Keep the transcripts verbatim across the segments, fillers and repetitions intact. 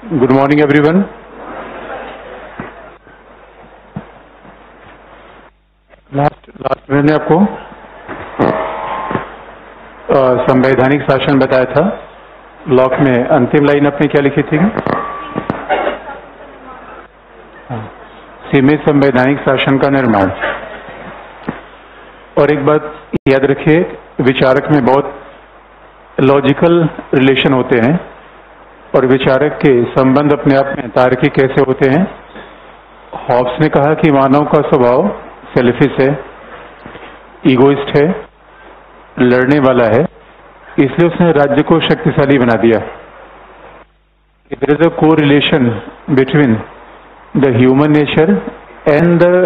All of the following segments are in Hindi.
Good morning, everyone. Last last मैंने आपको संवैधानिक शासन बताया था। लॉक में अंतिम लाइन आपने क्या लिखी थी? सीमित संवैधानिक शासन का निर्माण। और एक बात याद रखिए, विचारक में बहुत लॉजिकल रिलेशन होते हैं और विचारक के संबंध अपने आप में तार्किक कैसे होते हैं। हॉब्स ने कहा कि मानव का स्वभाव सेल्फिश है, ईगोइस्ट है, लड़ने वाला है, इसलिए उसने राज्य को शक्तिशाली बना दिया। There is a correlation between the human nature and the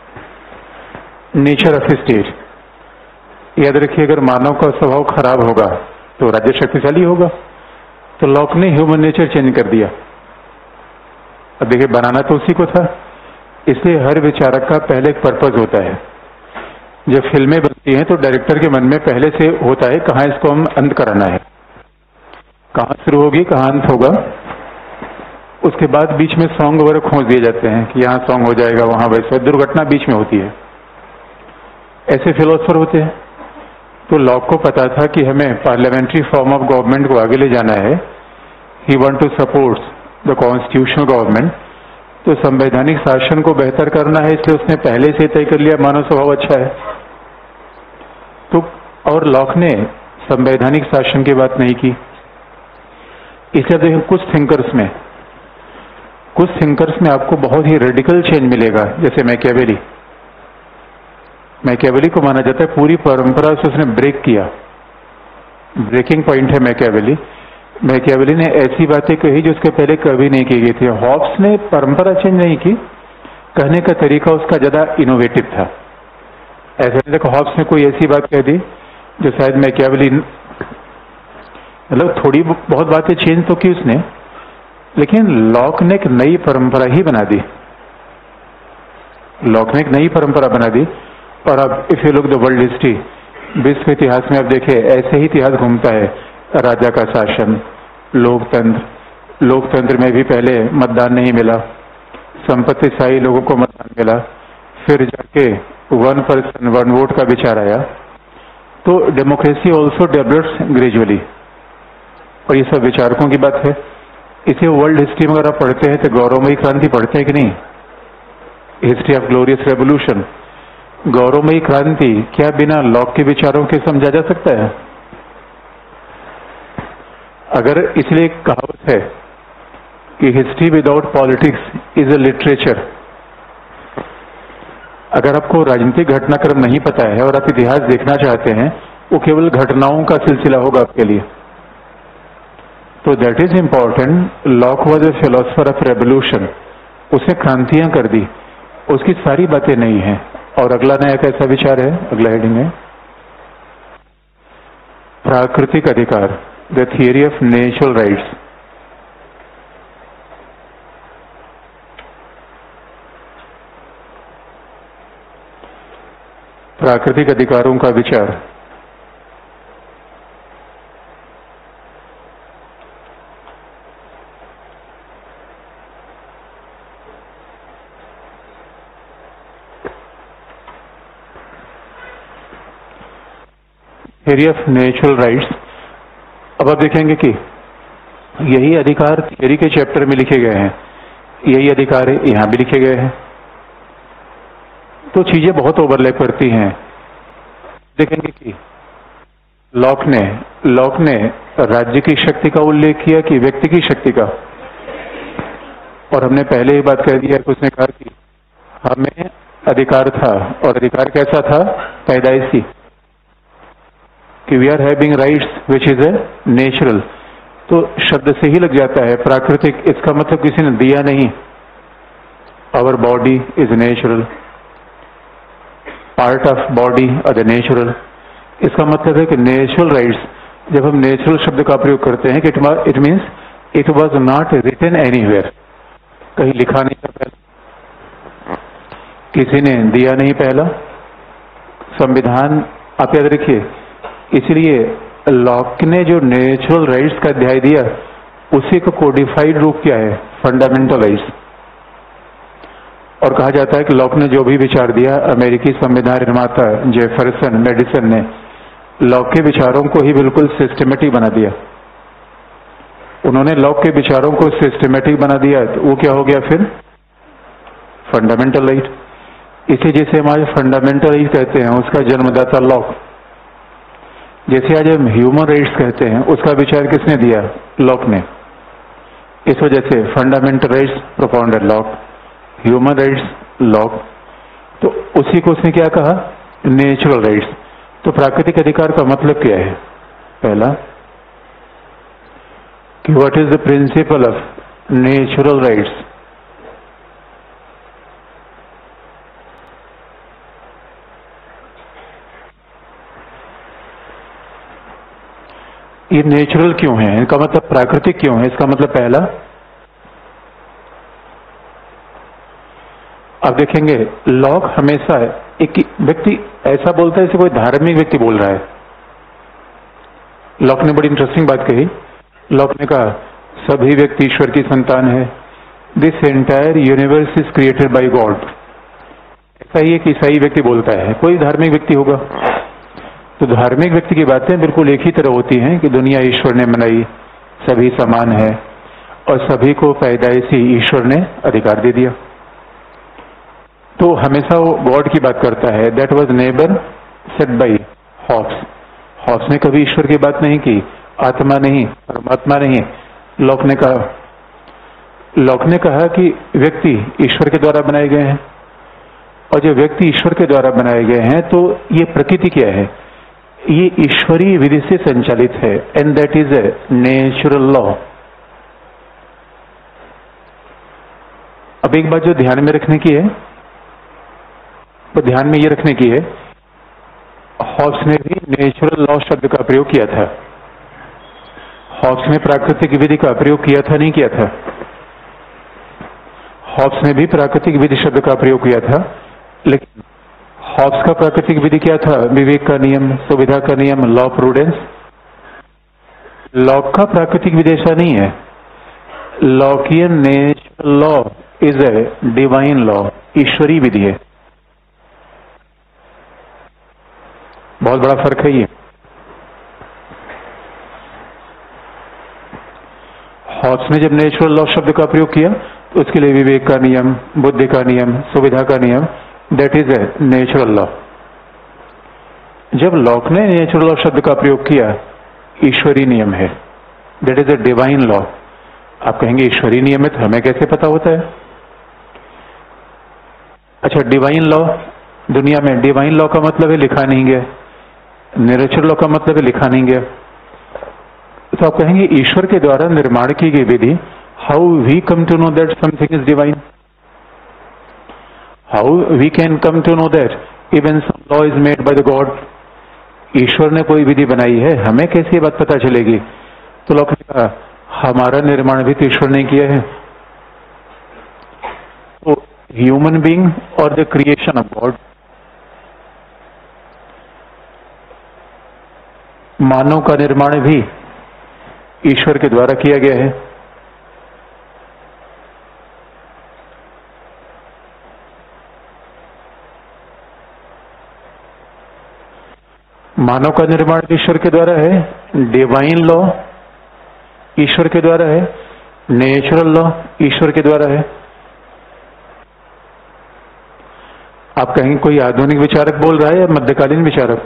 nature of state. याद रखिए, अगर मानव का स्वभाव खराब होगा तो राज्य शक्तिशाली होगा। तो लॉक ने ह्यूमन नेचर चेंज कर दिया। अब देखिए, बनाना तो उसी को था, इसलिए हर विचारक का पहले एक पर्पज होता है। जब फिल्में बनती हैं तो डायरेक्टर के मन में पहले से होता है कहाँ इसको हम अंत कराना है, कहाँ शुरू होगी, कहाँ अंत होगा। उसके बाद बीच में सॉन्ग वगैरह खोज दिए जाते हैं कि यहाँ सॉन्ग हो जाएगा, वहां वैसे दुर्घटना बीच में होती है। ऐसे फिलोसफर होते हैं। तो लॉक को पता था कि हमें पार्लियामेंट्री फॉर्म ऑफ गवर्नमेंट को आगे ले जाना है। He want to support the constitutional government. तो संवैधानिक शासन को बेहतर करना है, इसलिए उसने पहले से तय कर लिया मानव स्वभाव अच्छा है। तो और लॉक ने संवैधानिक शासन की बात नहीं की। इसलिए देखिए, कुछ थिंकर्स में कुछ थिंकर्स में आपको बहुत ही रेडिकल चेंज मिलेगा। जैसे मैकियावेली मैकियावेली को माना जाता है पूरी परंपरा से उसने ब्रेक किया। ब्रेकिंग पॉइंट है मैकियावेली। मैकियावेली ने ऐसी बातें कही जो उसके पहले कभी नहीं की गई थी। हॉब्स ने परंपरा चेंज नहीं की, कहने का तरीका उसका ज्यादा इनोवेटिव था। ऐसा नहीं देखो, हॉब्स ने कोई ऐसी बात कह दी जो शायद मैकियावेली, मतलब थोड़ी बहुत बातें चेंज तो की उसने, लेकिन लॉक ने एक नई परंपरा ही बना दी। लॉक ने एक नई परंपरा बना दी। और अब if you look the world history, विश्व इतिहास में आप देखें, ऐसे ही इतिहास घूमता है। राजा का शासन, लोकतंत्र लोकतंत्र में भी पहले मतदान नहीं मिला, संपत्तिशाही लोगों को मतदान मिला, फिर जाके वन पर्सन वन वोट का विचार आया। तो डेमोक्रेसी ऑल्सो डेवलप्स ग्रेजुअली। और ये सब विचारकों की बात है। इसे वर्ल्ड हिस्ट्री में अगर आप पढ़ते हैं तो गौरवमयी क्रांति पढ़ते हैं कि नहीं? History of glorious revolution. गौरवमयी क्रांति क्या बिना लॉक के विचारों के समझा जा सकता है? अगर इसलिए एक कहावत है कि history without politics is a literature. अगर आपको राजनीतिक घटनाक्रम नहीं पता है और आप इतिहास देखना चाहते हैं, वो केवल घटनाओं का सिलसिला होगा आपके लिए। तो that is important. Locke was a philosopher of revolution. उसने क्रांतियां कर दी, उसकी सारी बातें नहीं है। और अगला नया कैसा विचार है? अगला हेडिंग है प्राकृतिक अधिकार, the theory of natural rights. प्राकृतिक अधिकारों का विचार। Theory of natural rights. अब आप देखेंगे कि यही अधिकार थियरी के चैप्टर में लिखे गए हैं, यही अधिकार यहां भी लिखे गए हैं। तो चीजें बहुत ओवरलैप करती हैं। देखेंगे कि लॉक ने लॉक ने राज्य की शक्ति का उल्लेख किया कि व्यक्ति की शक्ति का। और हमने पहले ही बात कह दी है कि उसने कहा कि हमें अधिकार था, और अधिकार कैसा था? पैदाइशी, कि we are having rights which is a natural. तो शब्द से ही लग जाता है प्राकृतिक, इसका मतलब किसी ने दिया नहीं। Our body is natural, part of body और द नेचुरल। इसका मतलब है कि नेचुरल राइट्स। जब हम नेचुरल शब्द का प्रयोग करते हैं कि it means it was not written anywhere, कहीं लिखा नहीं था पहले, किसी ने दिया नहीं पहला संविधान। आप याद रखिए, इसलिए लॉक ने जो नेचुरल राइट्स का अध्याय दिया उसी का कोडिफाइड रूप क्या है? फंडामेंटलाइज। और कहा जाता है कि लॉक ने जो भी विचार दिया, अमेरिकी संविधान निर्माता जेफरसन मेडिसन ने लॉक के विचारों को ही बिल्कुल सिस्टमेटिक बना दिया। उन्होंने लॉक के विचारों को सिस्टमेटिक बना दिया, तो वो क्या हो गया फिर? Fundamental right. इसे जिसे हम आज फंडामेंटल राइट कहते हैं, उसका जन्मदाता लॉक। जैसे आज हम ह्यूमन राइट्स कहते हैं, उसका विचार किसने दिया? लॉक ने। इस वजह से fundamental rights propounder Locke, human rights Locke. तो उसी को उसने क्या कहा? Natural rights. तो प्राकृतिक अधिकार का मतलब क्या है? पहला कि what is the principle of natural rights? ये नेचुरल क्यों है? इनका मतलब प्राकृतिक क्यों है? इसका मतलब पहला, अब देखेंगे लॉक हमेशा एक व्यक्ति ऐसा बोलता है जैसे कोई धार्मिक व्यक्ति बोल रहा है। लॉक ने बड़ी इंटरेस्टिंग बात कही। लॉक ने कहा सभी व्यक्ति ईश्वर की संतान है। This entire universe is created by God. ऐसा ही एक ईसाई व्यक्ति बोलता है, कोई धार्मिक व्यक्ति होगा। तो धार्मिक व्यक्ति की बातें बिल्कुल एक ही तरह होती हैं कि दुनिया ईश्वर ने बनाई, सभी समान है और सभी को पैदाइशी ईश्वर ने अधिकार दे दिया। तो हमेशा वो गॉड की बात करता है। That was never said by Hobbes. Hobbes ने कभी ईश्वर की बात नहीं की, आत्मा नहीं, परमात्मा नहीं। लॉक ने कहा लॉक ने कहा कि व्यक्ति ईश्वर के द्वारा बनाए गए हैं, और जो व्यक्ति ईश्वर के द्वारा बनाए गए हैं, तो ये प्रकृति क्या है? ये ईश्वरीय विधि से संचालित है, and that is a natural law. अब एक बात जो ध्यान में रखने की है, तो ध्यान में ये रखने की है, हॉब्स ने भी नेचुरल लॉ शब्द का प्रयोग किया था। हॉब्स ने प्राकृतिक विधि का प्रयोग किया था, नहीं किया था? हॉब्स ने भी प्राकृतिक विधि शब्द का प्रयोग किया था, लेकिन हॉब्स का प्राकृतिक विधि क्या था? विवेक का नियम, सुविधा का नियम, लॉ प्रूडेंस। लॉक का प्राकृतिक विधि ऐसा नहीं है। Lockean natural law is a divine law, ईश्वरीय विधि है। बहुत बड़ा फर्क है ये। हॉब्स ने जब नेचुरल लॉ शब्द का प्रयोग किया, तो उसके लिए विवेक का नियम, बुद्धि का नियम, सुविधा का नियम, that is a natural law. जब लॉक ने नेचुरल लॉ शब्द का प्रयोग किया, ईश्वरीय नियम है, that is a divine law. आप कहेंगे ईश्वरीय नियम है तो हमें कैसे पता होता है? अच्छा, डिवाइन लॉ, दुनिया में डिवाइन लॉ का मतलब है लिखा नहीं गया, नेचुरल लॉ का मतलब है लिखा नहीं गया। तो आप कहेंगे ईश्वर के द्वारा निर्माण की गई विधि, how we come to know that something is divine? How we can come to know that even some law is made by the God? ईश्वर ने कोई विधि बनाई है, हमें कैसे ये बात पता चलेगी? तो लोग ने कहा हमारा निर्माण भी तो ईश्वर ने किया है। तो ह्यूमन बीइंग और द क्रिएशन ऑफ गॉड, मानव का निर्माण भी ईश्वर के द्वारा किया गया है। मानव का निर्माण ईश्वर के द्वारा है, डिवाइन लॉ ईश्वर के द्वारा है, नेचुरल लॉ ईश्वर के द्वारा है। आप कहेंगे कोई आधुनिक विचारक बोल रहा है या मध्यकालीन विचारक?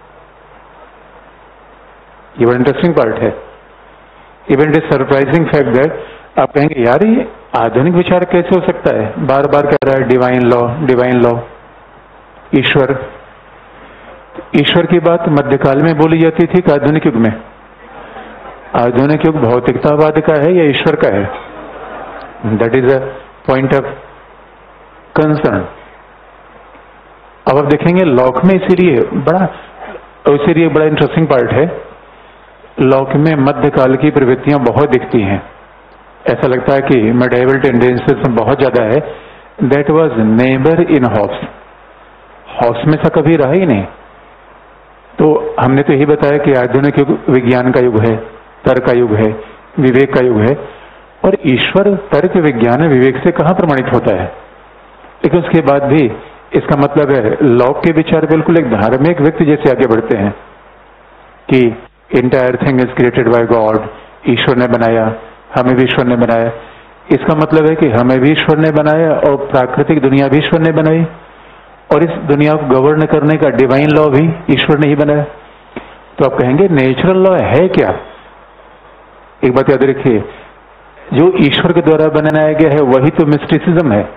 ये बड़ा इंटरेस्टिंग पार्ट है। Even it surprising fact that आप कहेंगे यार ये आधुनिक विचार कैसे हो सकता है, बार बार कह रहा है डिवाइन लॉ डिवाइन लॉ ईश्वर। ईश्वर की बात मध्यकाल में बोली जाती थी कि आधुनिक युग में? आधुनिक युग भौतिकतावाद का है या ईश्वर का है? That is a point of concern. अब आप देखेंगे लॉक में इसीलिए बड़ा इसीलिए बड़ा इंटरेस्टिंग पार्ट है, लॉक में मध्यकाल की प्रवृत्तियां बहुत दिखती हैं। ऐसा लगता है कि मेडिएवल टेंडेंसीज में बहुत ज्यादा है। That was never in Hobbes. Hobbes में सा कभी रहा ही नहीं। तो हमने तो यही बताया कि आधुनिक युग विज्ञान का युग है, तर्क का युग है, विवेक का युग है, और ईश्वर तर्क विज्ञान विवेक से कहाँ प्रमाणित होता है। लेकिन उसके बाद भी इसका मतलब है लॉक के विचार बिल्कुल एक धार्मिक व्यक्ति जैसे आगे बढ़ते हैं कि entire thing is created by God, ईश्वर ने बनाया, हमें भी ईश्वर ने बनाया। इसका मतलब है कि हमें भी ईश्वर ने बनाया और प्राकृतिक दुनिया भी ईश्वर ने बनाई, और इस दुनिया को गवर्न करने का डिवाइन लॉ भी ईश्वर ने ही बनाया। तो आप कहेंगे नेचुरल लॉ है क्या? एक बात याद रखिए, जो ईश्वर के द्वारा बनाया गया है वही तो मिस्टिसिज्म है।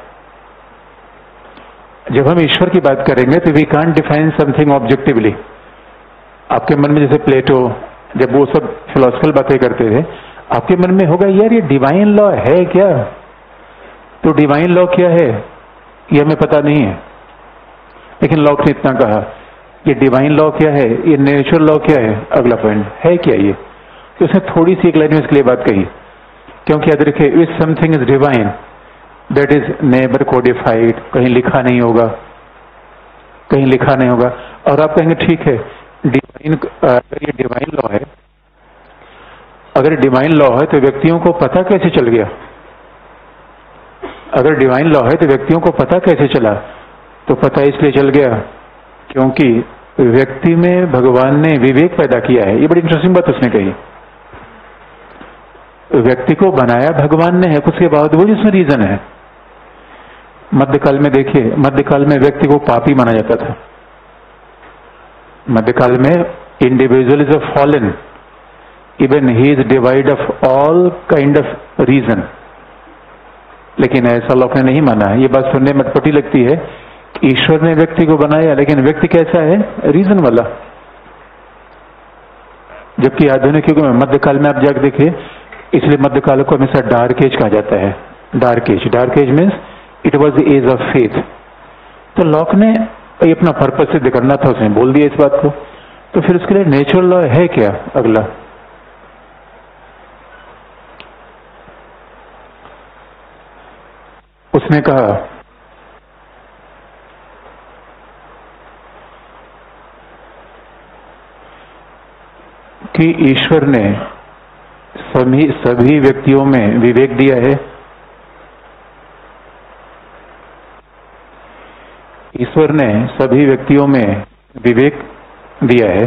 जब हम ईश्वर की बात करेंगे तो we can't define something objectively. आपके मन में जैसे प्लेटो जब वो सब फिलोसफिकल बातें करते थे, आपके मन में होगा यार ये डिवाइन लॉ है क्या? तो डिवाइन लॉ क्या है ये हमें पता नहीं है, लेकिन लॉक ने इतना कहा ये डिवाइन लॉ क्या है, ये नेचुरल लॉ क्या है, अगला पॉइंट है क्या ये। तो उसने थोड़ी सी एक लाइन में इसके लिए बात कही, क्योंकि याद रखिए if something is divine that is never codified, कहीं लिखा नहीं होगा, कहीं लिखा नहीं होगा। और आप कहेंगे ठीक है डिवाइन, अगर ये डिवाइन लॉ है, अगर डिवाइन लॉ है तो व्यक्तियों को पता कैसे चल गया? अगर डिवाइन लॉ है तो व्यक्तियों को पता कैसे चला? तो पता इसलिए चल गया क्योंकि व्यक्ति में भगवान ने विवेक पैदा किया है। ये बड़ी इंटरेस्टिंग बात उसने कही, व्यक्ति को बनाया भगवान ने है, उसके बावजूद इसमें रीजन है। मध्यकाल में देखिए, मध्यकाल में व्यक्ति को पापी माना जाता था। मध्यकाल में individual is a fallen, even he is devoid of all kind of reason. लेकिन ऐसा लोग ने नहीं माना है। ये बात सुनने में अटपटी लगती है कि ईश्वर ने व्यक्ति को बनाया, लेकिन व्यक्ति कैसा है? रीजन वाला। जबकि आधुनिक युग में मध्यकाल में आप जाकर देखिए, इसलिए मध्यकाल को हमेशा डार्क एज कहा जाता है। Dark age, dark age means it was the age of faith. तो लॉक ने अपना पर्पस सिद्ध करना था, उसने बोल दिया इस बात को। तो फिर उसके लिए नेचुरल लॉ है क्या? अगला उसने कहा कि ईश्वर ने सभी सभी व्यक्तियों में विवेक दिया है। ईश्वर ने सभी व्यक्तियों में विवेक दिया है,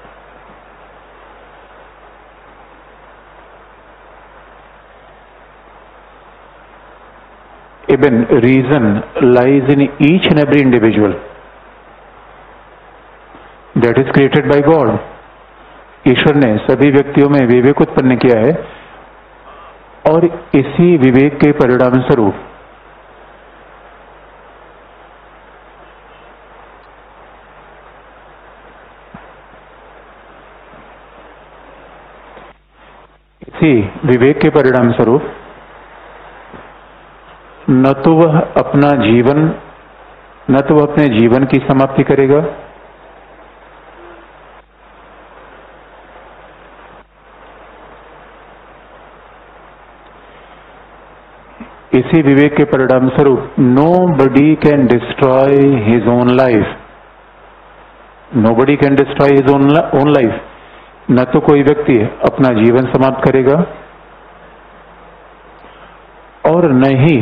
even reason lies in each and every individual that is created by God. ईश्वर ने सभी व्यक्तियों में विवेक उत्पन्न किया है, और इसी विवेक के परिणाम स्वरूप इसी विवेक के परिणाम स्वरूप न तो वह अपना जीवन न तो वह अपने जीवन की समाप्ति करेगा, इसी विवेक के परिणाम स्वरूप nobody can destroy his own life. Nobody can destroy his own life. न तो कोई व्यक्ति अपना जीवन समाप्त करेगा, और न ही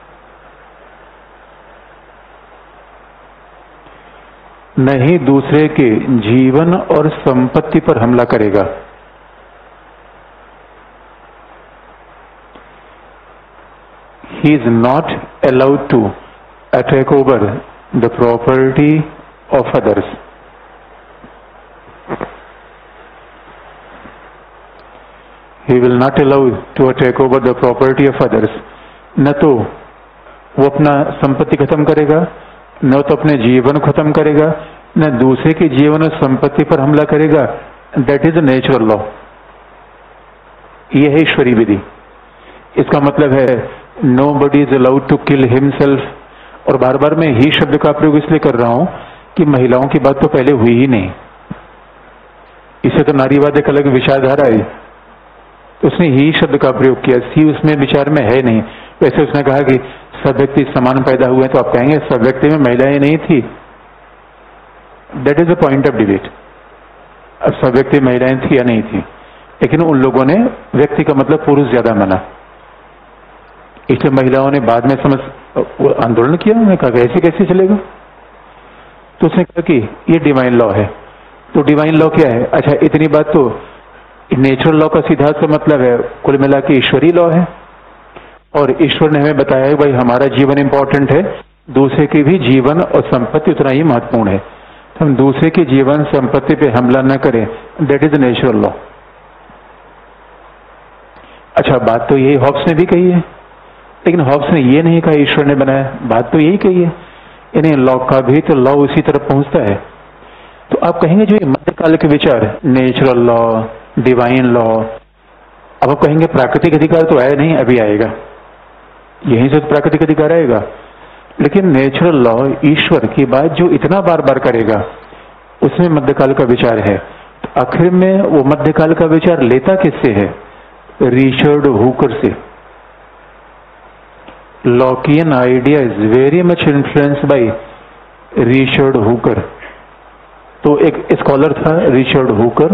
न ही दूसरे के जीवन और संपत्ति पर हमला करेगा। He is not allowed to attack over the property of others. He will not allow to attack over the property of others. न तो वो अपना संपत्ति खत्म करेगा, न तो अपने जीवन खत्म करेगा, न दूसरे के जीवन और संपत्ति पर हमला करेगा। That is a natural law. यह है ईश्वरीय विधि। इसका मतलब है nobody is allowed to kill himself. और बार बार मैं ही शब्द का प्रयोग इसलिए कर रहा हूं कि महिलाओं की बात तो पहले हुई ही नहीं। इससे तो नारीवाद एक अलग विचारधारा है, तो उसने ही शब्द का प्रयोग किया। सी उसमें विचार में है नहीं। वैसे उसने कहा कि सब व्यक्ति समान पैदा हुए, तो आप कहेंगे सब व्यक्ति में महिलाएं नहीं थी। That is the point of debate. अब सब व्यक्ति महिलाएं थी या नहीं थी, लेकिन उन लोगों ने व्यक्ति का मतलब पुरुष ज्यादा माना, इसलिए महिलाओं ने बाद में समझ आंदोलन किया। उन्होंने कहा ऐसे कैसे चलेगा, तो उसने कहा कि ये डिवाइन लॉ है। तो डिवाइन लॉ क्या है? अच्छा, इतनी बात तो नेचुरल लॉ का सीधा सा मतलब है कुल मिला के ईश्वरीय लॉ है, और ईश्वर ने हमें बताया है भाई हमारा जीवन इंपॉर्टेंट है, दूसरे के भी जीवन और संपत्ति उतना ही महत्वपूर्ण है। तो हम दूसरे के जीवन संपत्ति पे हमला न करें, दैट इज नेचुरल लॉ। अच्छा, बात तो यही हॉब्स ने भी कही है, लेकिन हॉब्स ने ये नहीं कहा ईश्वर ने बनाया, बात तो यही कही है। इन्हें लॉ का भी तो लॉ उसी तरफ पहुंचता है। तो आप कहेंगे जो ये मध्यकाल के विचार, नेचुरल लॉ, डिवाइन लॉ, अब आप कहेंगे प्राकृतिक अधिकार तो आया नहीं, अभी आएगा, यहीं से तो प्राकृतिक अधिकार आएगा। लेकिन नेचुरल लॉ, ईश्वर की बात जो इतना बार बार करेगा, उसमें मध्यकाल का विचार है। तो आखिर में वो मध्यकाल का विचार लेता किससे है? रिचर्ड हुकर से। Lockean idea is very much influenced by Richard Hooker. तो एक स्कॉलर था Richard Hooker,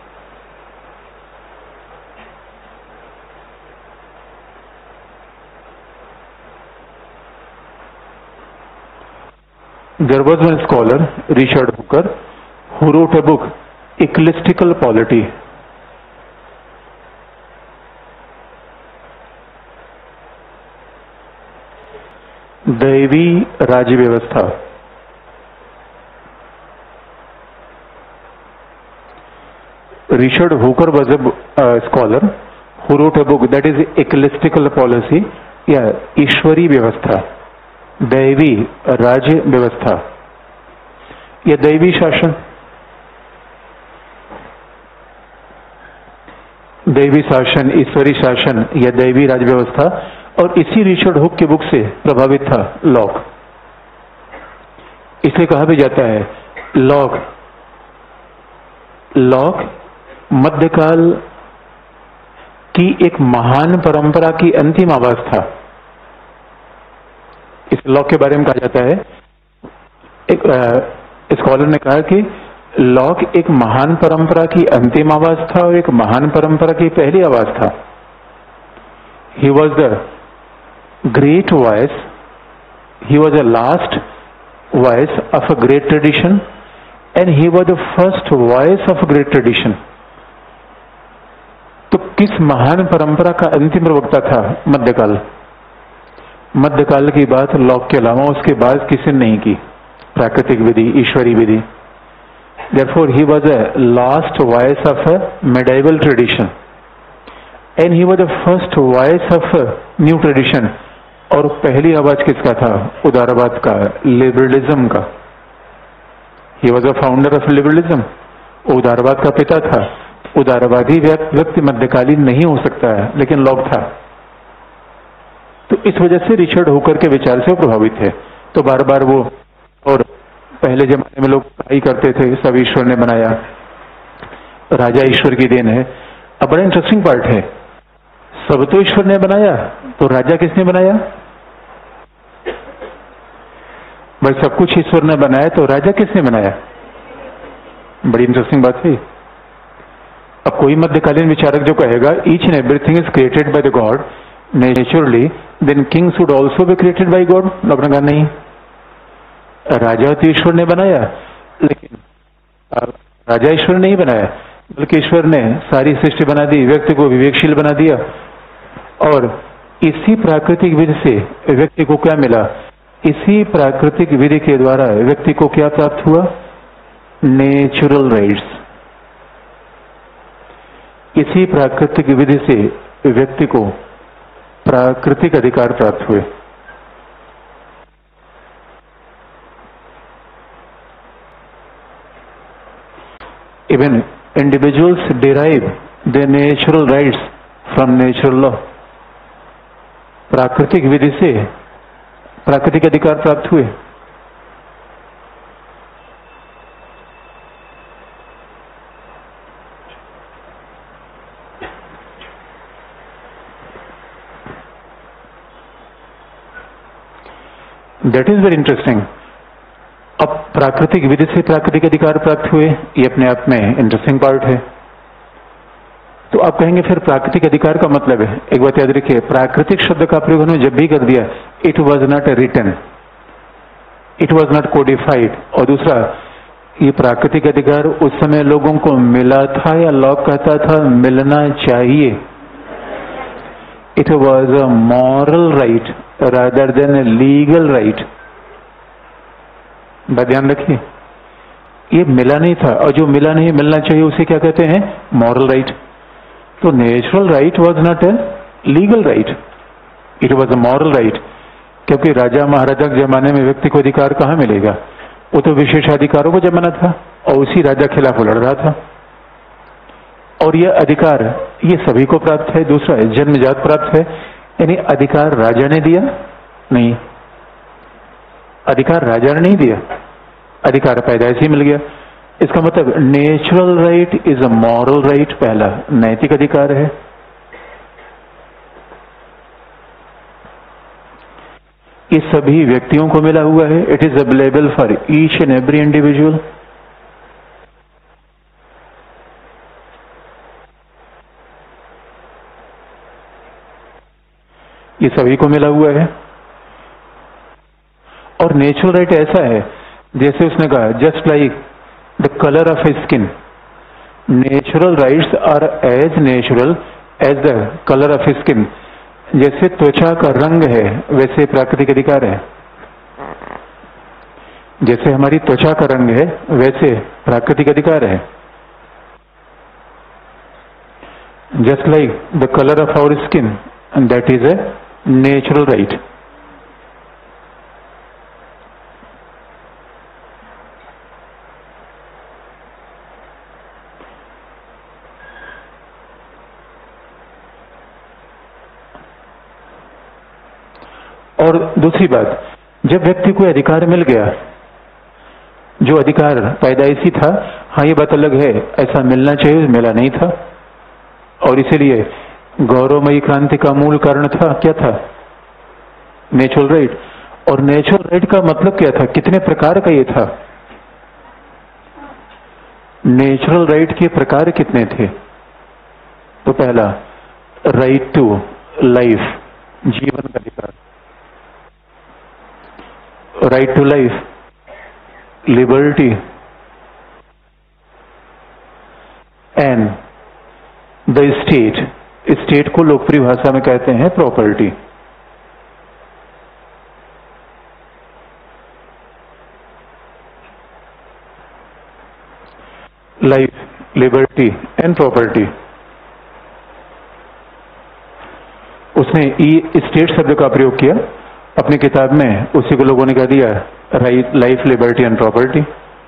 there was one scholar, Richard Hooker, who wrote a book, Ecclesiastical Polity. दैवी राज्य व्यवस्था। Richard Hooker was a uh, scholar who wrote a book that is Ecclesiastical Policy, या ईश्वरी व्यवस्था, दैवी राज्य व्यवस्था या दैवी शासन। दैवी शासन, ईश्वरी शासन या दैवी राज्य व्यवस्था, और इसी रिचर्ड हुक के बुक से प्रभावित था लॉक। इसलिए कहा भी जाता है लॉक लॉक मध्यकाल की एक महान परंपरा की अंतिम आवाज था। इस लॉ के बारे में कहा जाता है, एक स्कॉलर ने कहा कि लॉक एक महान परंपरा की अंतिम आवाज था और एक महान परंपरा की पहली आवाज था। He was the great voice, he was the last voice of a great tradition and he was the first voice of great tradition. तो किस महान परंपरा का अंतिम प्रवक्ता था मध्यकाल? मध्यकाल की बात लॉक के अलावा उसके बाद किसी ने नहीं की, प्राकृतिक विधि, ईश्वरी विधि। Therefore, he was a last voice of a medieval tradition, and he was the first voice of a new tradition. और पहली आवाज किसका था? उदारवाद का, लिबरलिज्म का। He was a founder of liberalism, उदारवाद का पिता था। उदारवादी व्यक्ति मध्यकालीन नहीं हो सकता है, लेकिन लॉक था। तो इस वजह से रिचर्ड हुकर के विचार से वो प्रभावित है। तो बार बार वो, और पहले जमाने में लोग पढ़ाई करते थे सब ईश्वर ने बनाया, राजा ईश्वर की देन है। अब बड़ा इंटरेस्टिंग पार्ट है, सब तो ईश्वर ने बनाया, तो राजा किसने बनाया? भाई सब कुछ ईश्वर ने बनाया, तो राजा किसने बनाया? बड़ी इंटरेस्टिंग बात है। अब कोई मध्यकालीन विचारक जो कहेगा each and everything is created by the God naturally, then king should also be created by God. आपने कहा नहीं, राजा तो ईश्वर ने बनाया, लेकिन राजा ईश्वर ने नहीं बनाया, बल्कि ईश्वर ने सारी सृष्टि बना दी, व्यक्ति को विवेकशील बना दिया। और इसी प्राकृतिक विधि से व्यक्ति को क्या मिला? इसी प्राकृतिक विधि के द्वारा व्यक्ति को क्या प्राप्त हुआ? Natural rights. इसी प्राकृतिक विधि से व्यक्ति को प्राकृतिक अधिकार प्राप्त हुए। Even individuals derive their natural rights from natural law. प्राकृतिक विधि से प्राकृतिक अधिकार प्राप्त हुए। That is very interesting. अब प्राकृतिक विधि से प्राकृतिक अधिकार प्राप्त हुए, ये अपने आप में इंटरेस्टिंग पार्ट है। तो आप कहेंगे फिर प्राकृतिक अधिकार का मतलब है, एक बात याद रखिए, प्राकृतिक शब्द का प्रयोग उन्होंने जब भी कर दिया, it was not written, it was not codified. और दूसरा, ये प्राकृतिक अधिकार उस समय लोगों को मिला था या लॉक कहता था मिलना चाहिए। It was a moral right rather than a legal right. बात ध्यान रखिए, ये मिला नहीं था, और जो मिला नहीं मिलना चाहिए उसे क्या कहते हैं? Moral right. तो natural right was not a legal right, it was a moral right. क्योंकि राजा महाराजा के जमाने में व्यक्ति को अधिकार कहाँ मिलेगा? वो तो विशेषाधिकारों को जमाना था और उसी राजा के खिलाफ लड़ रहा था। और यह अधिकार ये सभी को प्राप्त है। दूसरा है जन्मजात प्राप्त है, यानी अधिकार राजा ने दिया नहीं, अधिकार राजा ने नहीं दिया, अधिकार पैदाइशी मिल गया। इसका मतलब natural right is a moral right, पहला नैतिक अधिकार है। ये सभी व्यक्तियों को मिला हुआ है, it is available for each and every individual. ये सभी को मिला हुआ है। और नेचुरल राइट ऐसा है, जैसे उसने कहा just like the colour of skin, natural rights are as natural as the colour of skin. जैसे त्वचा का रंग है वैसे प्राकृतिक अधिकार है, जैसे हमारी त्वचा का रंग है वैसे प्राकृतिक अधिकार है। Just like the colour of our skin, and that is a natural right. और दूसरी बात, जब व्यक्ति को अधिकार मिल गया, जो अधिकार पैदाइशी था, हाँ ये बात अलग है, ऐसा मिलना चाहिए, मिला नहीं था। और इसीलिए गौरवमयी क्रांति का मूल कारण था, क्या था? Natural right. और नेचुरल राइट का मतलब क्या था? कितने प्रकार का ये था? नेचुरल राइट के प्रकार कितने थे? तो पहला राइट टू लाइफ, जीवन का अधिकार, right to life, liberty, and the estate, estate को लोकप्रिय भाषा में कहते हैं property. Life, liberty and property. उसने ई स्टेट शब्द का प्रयोग किया अपनी किताब में, उसी को लोगों ने कह दिया right, life, liberty and property.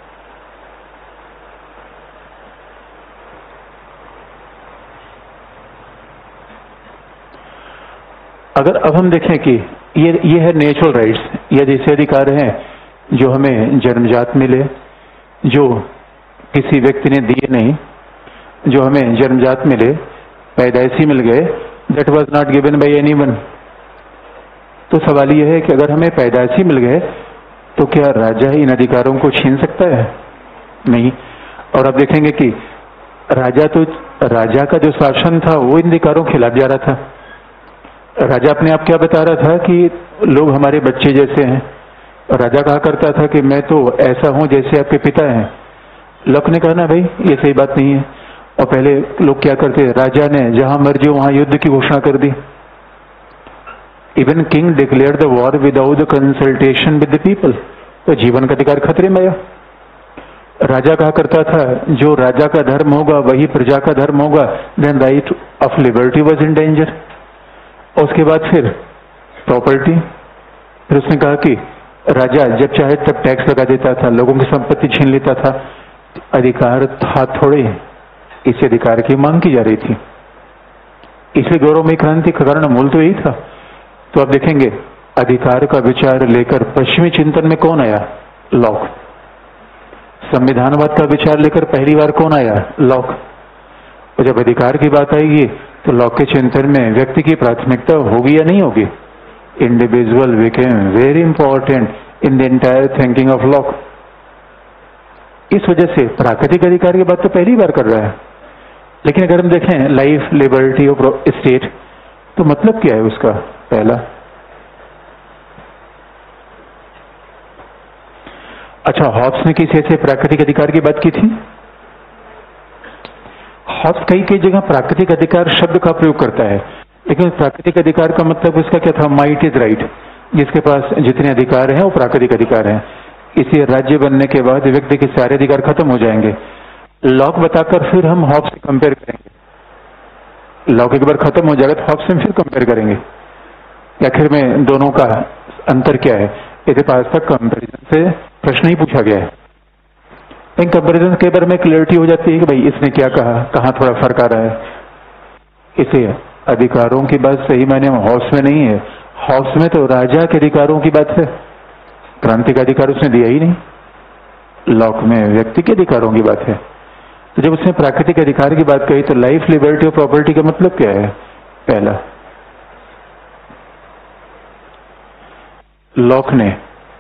अगर अब हम देखें कि ये ये है नेचुरल राइट्स, ये जैसे अधिकार हैं जो हमें जन्मजात मिले, जो किसी व्यक्ति ने दिए नहीं, जो हमें जन्मजात मिले, पैदाइशी मिल गए, that was not given by anyone. तो सवाल यह है कि अगर हमें पैदाइशी मिल गए तो क्या राजा इन अधिकारों को छीन सकता है? नहीं। और अब देखेंगे कि राजा तो राजा का जो शासन था वो इन अधिकारों के खिलाफ जा रहा था। राजा अपने आप क्या बता रहा था कि लोग हमारे बच्चे जैसे हैं। राजा कहा करता था कि मैं तो ऐसा हूं जैसे आपके पिता हैं। लक ने कहा ना भाई ये सही बात नहीं है। और पहले लोग क्या करते, राजा ने जहां मर्जी वहां युद्ध की घोषणा कर दी। Even king declare the war without the consultation with the people. तो जीवन का अधिकार खतरे में आया। राजा कहा करता था जो राजा का धर्म होगा वही प्रजा का धर्म होगा, then right of liberty was in danger. और उसके बाद फिर प्रॉपर्टी, फिर उसने कहा कि राजा जब चाहे तब टैक्स लगा देता था, लोगों की संपत्ति छीन लेता था। अधिकार था थोड़े, इस अधिकार की मांग की जा रही थी। इसलिए गौरवमयी क्रांति का कारण मूल तो यही था। तो आप देखेंगे अधिकार का विचार लेकर पश्चिमी चिंतन में कौन आया? लॉक। संविधानवाद का विचार लेकर पहली बार कौन आया? लॉक। और जब अधिकार की बात आएगी तो लॉक के चिंतन में व्यक्ति की प्राथमिकता होगी या नहीं होगी? Individual became very important in the entire thinking of Locke. इस वजह से प्राकृतिक अधिकार की बात तो पहली बार कर रहा है। लेकिन अगर हम देखें लाइफ, लिबर्टी और स्टेट, तो मतलब क्या है उसका? पहला, अच्छा, हॉब्स ने किसी ऐसे प्राकृतिक अधिकार की बात की थी? हॉब्स कई कई जगह प्राकृतिक अधिकार शब्द का प्रयोग करता है, लेकिन प्राकृतिक अधिकार का मतलब उसका क्या था? माइट इज राइट, जिसके पास जितने अधिकार हैं वो प्राकृतिक अधिकार हैं। इसी राज्य बनने के बाद व्यक्ति के सारे अधिकार खत्म हो जाएंगे। लॉक बताकर फिर हम हॉब्स से कंपेयर करेंगे। लॉक एक बार खत्म हो जाएगा तो हॉब्स से फिर कंपेयर करेंगे। आखिर में दोनों का अंतर क्या है? इसके पास तक कंपेरिजन से प्रश्न ही पूछा गया है। इन कंपेरिजन के बारे में क्लियरिटी हो जाती है कि भाई इसने क्या कहा, कहाँ थोड़ा फर्क आ रहा है। इसे अधिकारों की बात सही मायने में हॉब्स में नहीं है। हॉब्स में तो राजा के अधिकारों की बात है, क्रांति का अधिकार उसने दिया ही नहीं। लॉक में व्यक्ति के अधिकारों की बात है। तो जब उसने प्राकृतिक अधिकार की बात कही तो लाइफ, लिबर्टी और प्रॉपर्टी का मतलब क्या है? पहला, लॉक ने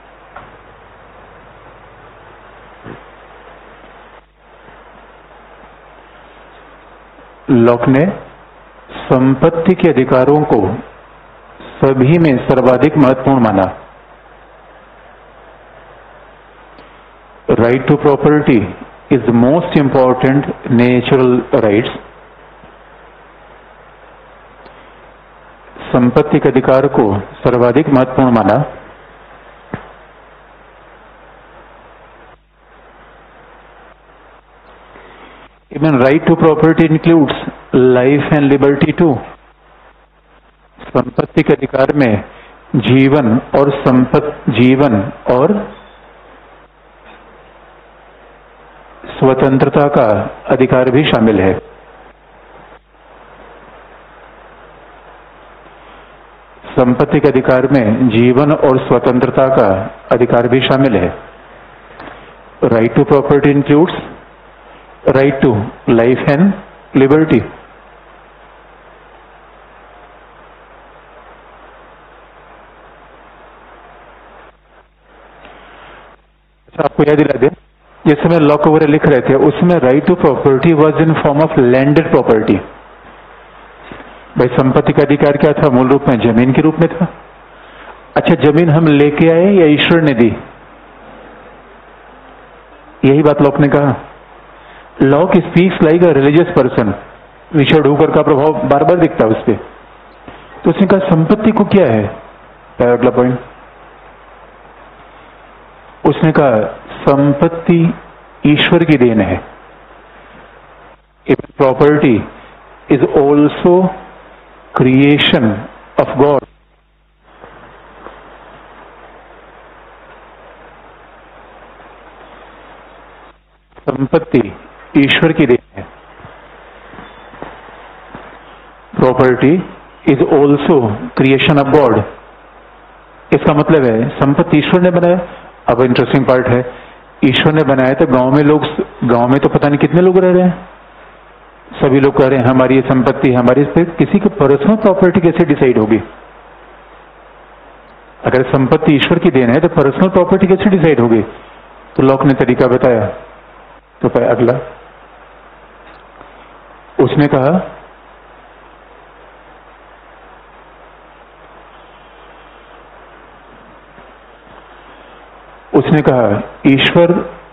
लॉक ने संपत्ति के अधिकारों को सभी में सर्वाधिक महत्वपूर्ण माना। Right to property is the most important natural rights. संपत्ति के अधिकार को सर्वाधिक महत्वपूर्ण माना। Even right to property includes life and liberty too. संपत्ति के अधिकार में जीवन और संपत्ति जीवन और स्वतंत्रता का अधिकार भी शामिल है। संपत्ति के अधिकार में जीवन और स्वतंत्रता का अधिकार भी शामिल है। Right to property includes right to life and liberty. अच्छा, आपको याद दिला दे, जिस समय लॉक वगैरह लिख रहे थे उसमें right to property was in form of landed property. भाई संपत्ति का अधिकार क्या था? मूल रूप में जमीन के रूप में था। अच्छा, जमीन हम लेके आए या ईश्वर ने दी? यही बात लॉक ने कहा। Locke speaks like a religious person. Richard Hooker का प्रभाव बार बार दिखता है उस पर। तो उसने कहा संपत्ति को क्या है? अगला पॉइंट, उसने कहा संपत्ति ईश्वर की देन है। Even property is also creation of God. संपत्ति ईश्वर की देन है। Property is also creation of God. इसका मतलब है संपत्ति ईश्वर ने बनाया। अब इंटरेस्टिंग पार्ट है, ईश्वर ने बनाया तो गांव में लोग, गांव में तो पता नहीं कितने लोग रह रहे हैं, सभी लोग कह रहे हैं हमारी ये संपत्ति हमारी। इस पर किसी की पर्सनल प्रॉपर्टी कैसे डिसाइड होगी? अगर संपत्ति ईश्वर की देन है तो पर्सनल प्रॉपर्टी कैसे डिसाइड होगी? तो लॉक ने तरीका बताया। तो अगला उसने कहा उसने कहा ईश्वर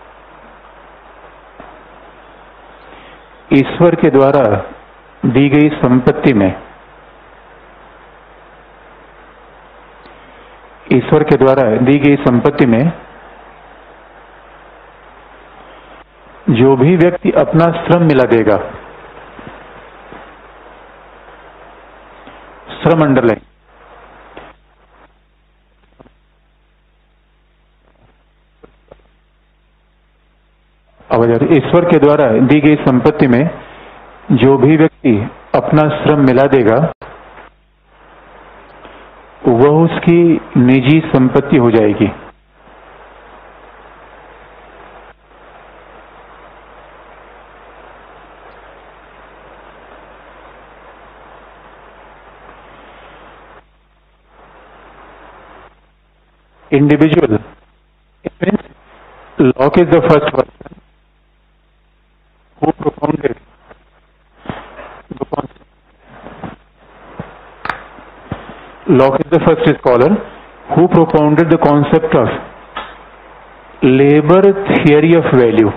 ईश्वर के द्वारा दी गई संपत्ति में ईश्वर के द्वारा दी गई संपत्ति में जो भी व्यक्ति अपना श्रम मिला देगा, श्रम अंडरलाइन, ईश्वर के द्वारा दी गई संपत्ति में जो भी व्यक्ति अपना श्रम मिला देगा वह उसकी निजी संपत्ति हो जाएगी। Individual, it means Locke is the first person who propounded Locke is the first scholar who propounded the concept of labor theory of value.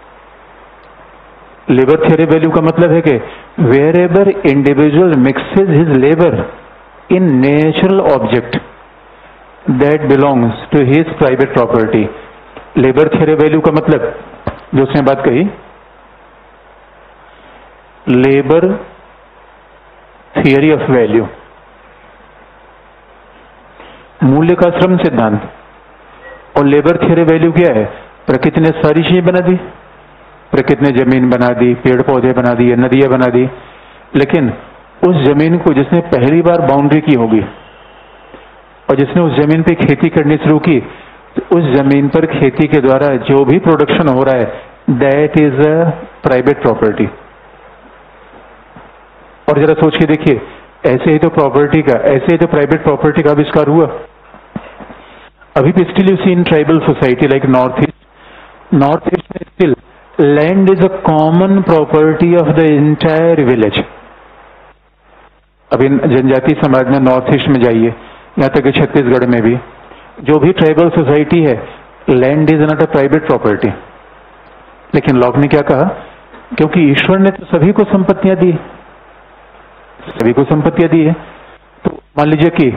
Labor theory value का मतलब है कि wherever individual mixes his labor in natural object that belongs to his private property. Labor theory value का मतलब जो उसने बात कही, लेबर थियरी ऑफ वैल्यू, मूल्य का श्रम सिद्धांत। और लेबर थियरी वैल्यू क्या है? प्रकृति ने सारी चीजें बना दी, प्रकृति ने जमीन बना दी, पेड़ पौधे बना दिए, नदियां बना दी, लेकिन उस जमीन को जिसने पहली बार बाउंड्री की होगी और जिसने उस जमीन पे खेती करनी शुरू की, तो उस जमीन पर खेती के द्वारा जो भी प्रोडक्शन हो रहा है that is a private property. और जरा सोच के देखिए, ऐसे ही तो प्रॉपर्टी का ऐसे ही तो प्राइवेट प्रॉपर्टी का आविष्कार हुआ। अभी भी still you see in tribal society like north east, north east में still land is a common property of the entire village. अभी जनजाति समाज में नॉर्थ ईस्ट में जाइए, यहाँ तक कि छत्तीसगढ़ में भी जो भी ट्राइबल सोसाइटी है, land is not a private property. लेकिन लॉक ने क्या कहा? क्योंकि ईश्वर ने तो सभी को संपत्तियां दी, सभी को संपत्तियां दी है, तो मान लीजिए कि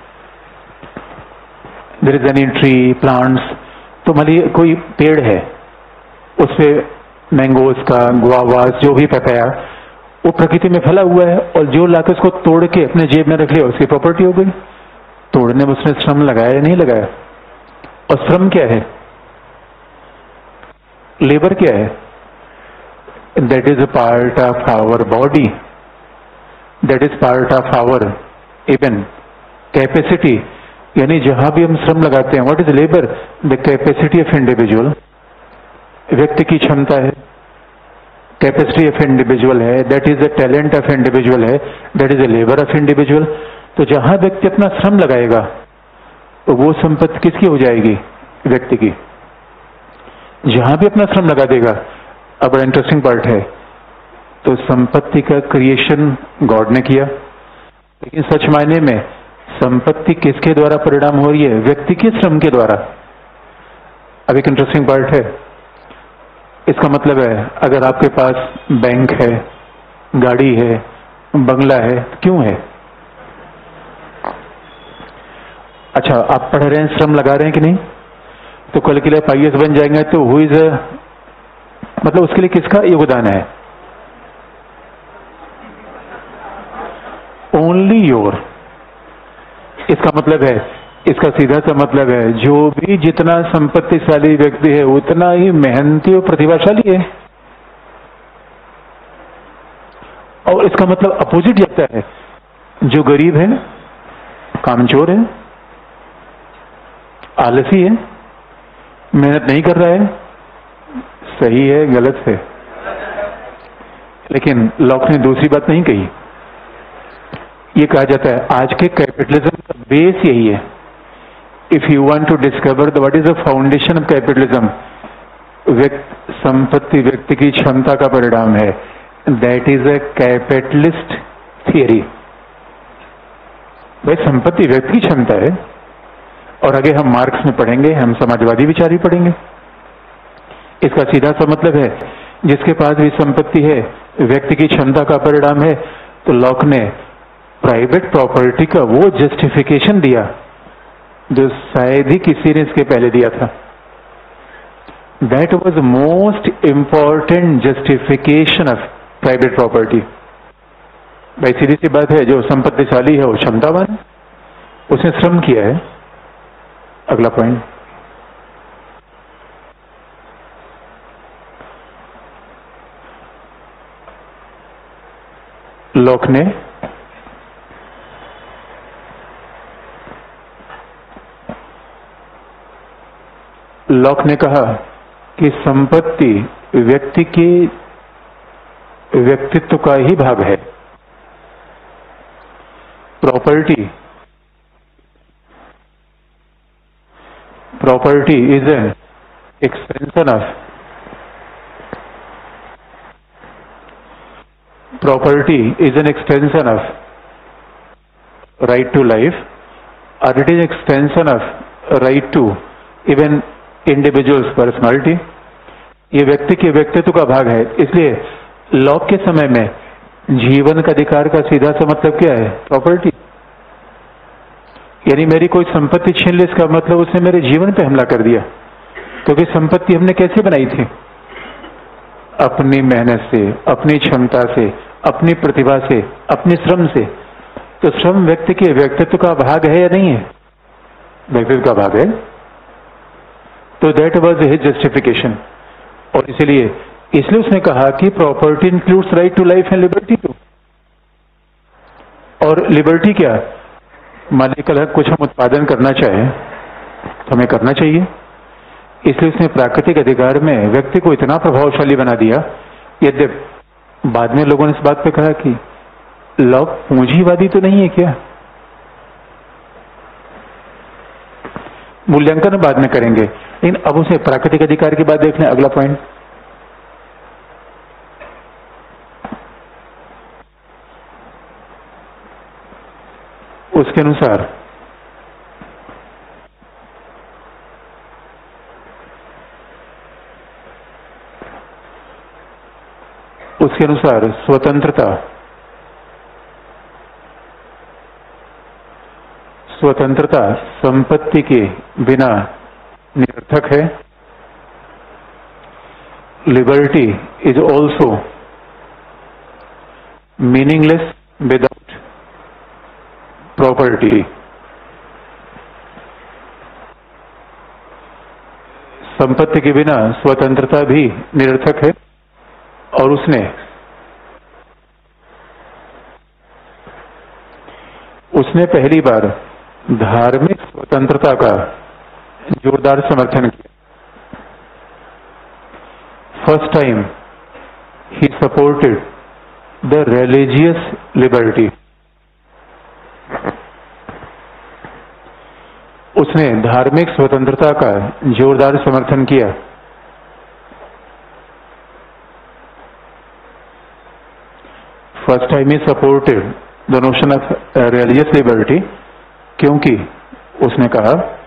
there is any tree plants, तो मान लीजिए कोई पेड़ है, उससे मैंगोज का, गुआवास, जो भी पपाया, वो प्रकृति में फैला हुआ है, और जो लाकर उसको तोड़ के अपने जेब में रख लिया उसकी प्रॉपर्टी हो गई। तोड़ने में उसने श्रम लगाया या नहीं लगाया? और श्रम क्या है? लेबर क्या है? That is a part of our body, that is part of our even capacity. यानी जहां भी हम श्रम लगाते हैं, what is labour? The capacity of individual, व्यक्ति की क्षमता है, कैपेसिटी ऑफ इंडिविजुअल है, that is the talent of individual है, that is the labour of individual. तो जहां व्यक्ति अपना श्रम लगाएगा तो वो संपत्ति किसकी हो जाएगी? व्यक्ति की। जहां भी अपना श्रम लगा देगा, अब बड़ा इंटरेस्टिंग पार्ट है, तो संपत्ति का क्रिएशन गॉड ने किया, लेकिन सच मायने में संपत्ति किसके द्वारा परिणाम हो रही है? व्यक्ति के श्रम के द्वारा। अब एक इंटरेस्टिंग पार्ट है, इसका मतलब है अगर आपके पास बैंक है, गाड़ी है, बंगला है, क्यों है? अच्छा, आप पढ़ रहे हैं, श्रम लगा रहे हैं कि नहीं? तो कल के लिए आप आई ए एस बन जाएंगे, तो हु इज मतलब उसके लिए किसका योगदान है? Only your. इसका मतलब है, इसका सीधा सा मतलब है, जो भी जितना संपत्तिशाली व्यक्ति है उतना ही मेहनती और प्रतिभाशाली है। और इसका मतलब अपोजिट जाता है, जो गरीब है, कामचोर है, आलसी है, मेहनत नहीं कर रहा है, सही है गलत है। लेकिन लॉक ने दूसरी बात नहीं कही। ये कहा जाता है आज के कैपिटलिज्म का बेस यही है। If you want to discover the what is the foundation of capitalism, संपत्ति व्यक्ति की क्षमता का परिणाम है, that is a capitalist theory. भाई संपत्ति व्यक्ति की क्षमता है, और आगे हम मार्क्स में पढ़ेंगे, हम समाजवादी विचार भी पढ़ेंगे। इसका सीधा सा मतलब है जिसके पास भी संपत्ति है व्यक्ति की क्षमता का परिणाम है। तो लॉक ने प्राइवेट प्रॉपर्टी का वो जस्टिफिकेशन दिया जो शायद ही किसी ने इसके पहले दिया था। That was most important justification of private property. भाई सीधी सी बात है, जो संपत्तिशाली है वो क्षमतावान है, उसने श्रम किया है। अगला पॉइंट, लॉक ने लॉक ने कहा कि संपत्ति व्यक्ति के व्यक्तित्व का ही भाग है। Property property is an extension of property is an extension of right to life, or it is extension of right to even individual's personality. ये व्यक्ति के व्यक्तित्व का भाग है। इसलिए लॉक के समय में जीवन का अधिकार का सीधा सा मतलब क्या है? प्रॉपर्टी। यानी मेरी कोई संपत्ति छीन ले, इसका मतलब उसने मेरे जीवन पे हमला कर दिया। क्योंकि संपत्ति हमने कैसे बनाई थी? अपनी मेहनत से, अपनी क्षमता से, अपनी प्रतिभा से, अपने श्रम से। तो श्रम व्यक्ति के व्यक्तित्व का भाग है या नहीं है? व्यक्तित्व का भाग है। तो दैट वाज हिज जस्टिफिकेशन। और इसलिए इसलिए उसने कहा कि property includes right to life and liberty too. और लिबर्टी क्या? मान लीजिए कल कुछ हम उत्पादन करना चाहें तो हमें करना चाहिए। इसलिए उसने प्राकृतिक अधिकार में व्यक्ति को इतना प्रभावशाली बना दिया। यद्यपि बाद में लोगों ने इस बात पे कहा कि लॉक पूंजीवादी तो नहीं है क्या? मूल्यांकन बाद में करेंगे, लेकिन अब उसे प्राकृतिक अधिकार की बात देख लें। अगला पॉइंट, उसके अनुसार उसके अनुसार स्वतंत्रता स्वतंत्रता संपत्ति के बिना निरर्थक है। Liberty is also meaningless without property. संपत्ति के बिना स्वतंत्रता भी निरर्थक है। और उसने उसने पहली बार धार्मिक स्वतंत्रता का जोरदार समर्थन किया। First time he supported the religious liberty. उसने धार्मिक स्वतंत्रता का जोरदार समर्थन किया। First time he supported the notion of religious liberty, क्योंकि उसने कहा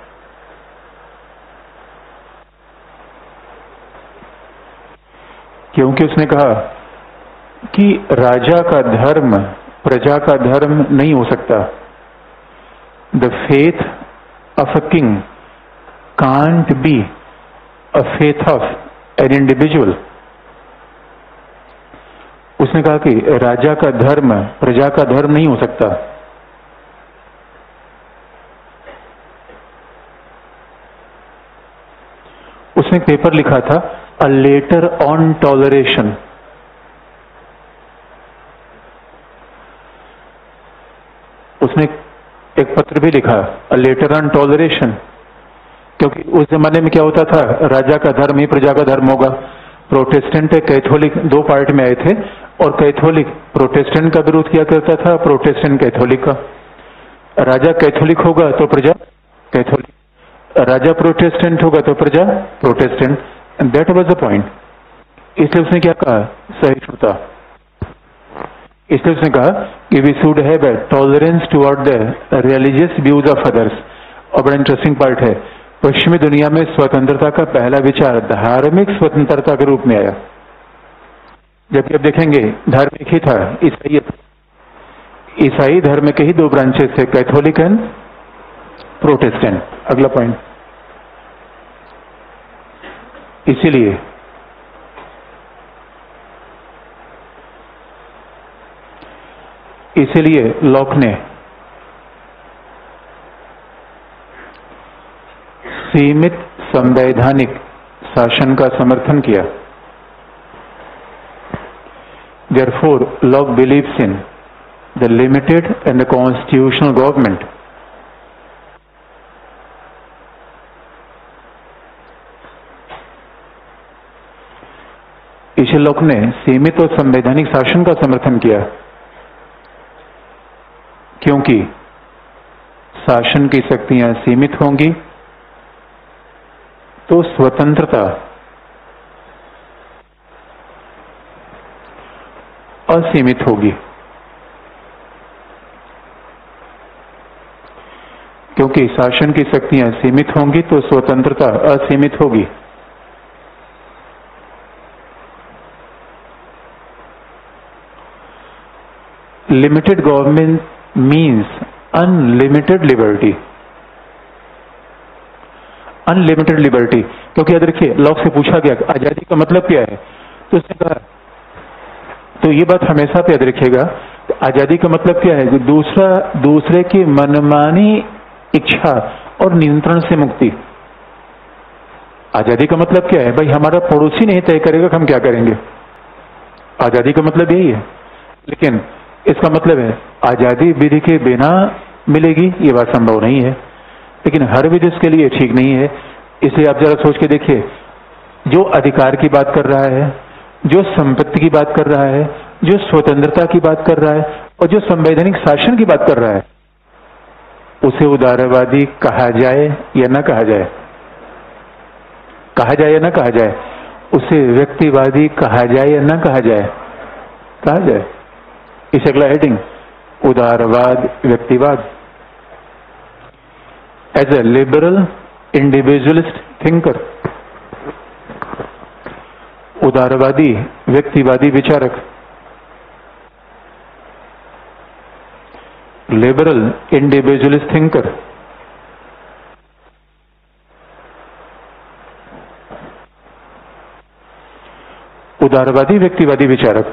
क्योंकि उसने कहा कि राजा का धर्म प्रजा का धर्म नहीं हो सकता। The faith of a king can't be a faith of an individual. उसने कहा कि राजा का धर्म प्रजा का धर्म नहीं हो सकता। उसने एक पेपर लिखा था, अ लेटर ऑन टॉलरेशन। उसने एक पत्र भी लिखा, अ लेटर ऑन टॉलरेशन, क्योंकि उस जमाने में क्या होता था, राजा का धर्म ही प्रजा का धर्म होगा। प्रोटेस्टेंट कैथोलिक दो पार्ट में आए थे, और कैथोलिक प्रोटेस्टेंट का विरोध किया करता था, प्रोटेस्टेंट कैथोलिक का। राजा कैथोलिक होगा तो प्रजा कैथोलिक, राजा प्रोटेस्टेंट होगा तो प्रजा Protestant. That was the point. इसलिए उसने क्या कहा, सहिष्णुता। इसलिए उसने कहा कि we should have a tolerance toward the religious views of others. और बड़ा इंटरेस्टिंग पार्ट है, पश्चिमी दुनिया में स्वतंत्रता का पहला विचार धार्मिक स्वतंत्रता के रूप में आया। जबकि अब देखेंगे धार्मिक ही था, ईसाई ईसाई धर्म के ही दो ब्रांचेस थे, कैथोलिक एंड प्रोटेस्टेंट। अगला पॉइंट, इसीलिए इसीलिए लॉक ने सीमित संवैधानिक शासन का समर्थन किया। Therefore, Locke believes in the limited and the constitutional government. इसे लॉक ने सीमित और संवैधानिक शासन का समर्थन किया, क्योंकि शासन की शक्तियां सीमित होंगी तो स्वतंत्रता असीमित होगी। क्योंकि शासन की शक्तियां सीमित होंगी तो स्वतंत्रता असीमित होगी। Limited government means unlimited liberty. Unlimited liberty, क्योंकि याद रखिए लॉक से पूछा गया आजादी का मतलब क्या है, तो उसने कहा, तो ये बात हमेशा पे याद रखिएगा, तो आजादी का मतलब क्या है कि दूसरा दूसरे की मनमानी इच्छा और नियंत्रण से मुक्ति। आजादी का मतलब क्या है, भाई हमारा पड़ोसी नहीं तय करेगा कि हम क्या करेंगे, आजादी का मतलब यही है। लेकिन इसका मतलब है आजादी विधि के बिना मिलेगी, ये बात संभव नहीं है, लेकिन हर विधि उसके लिए ठीक नहीं है। इसलिए आप जरा सोच के देखिए, जो अधिकार की बात कर रहा है, जो संपत्ति की बात कर रहा है, जो स्वतंत्रता की बात कर रहा है और जो संवैधानिक शासन की बात कर रहा है, उसे उदारवादी कहा जाए या न कहा जाए, कहा जाए या न कहा जाए, उसे व्यक्तिवादी कहा जाए या न कहा जाए, कहा जाए। इस अगला हेडिंग उदारवाद व्यक्तिवाद। As a liberal individualist thinker, उदारवादी व्यक्तिवादी विचारक, लिबरल इंडिविजुअलिस्ट थिंकर, उदारवादी व्यक्तिवादी विचारक।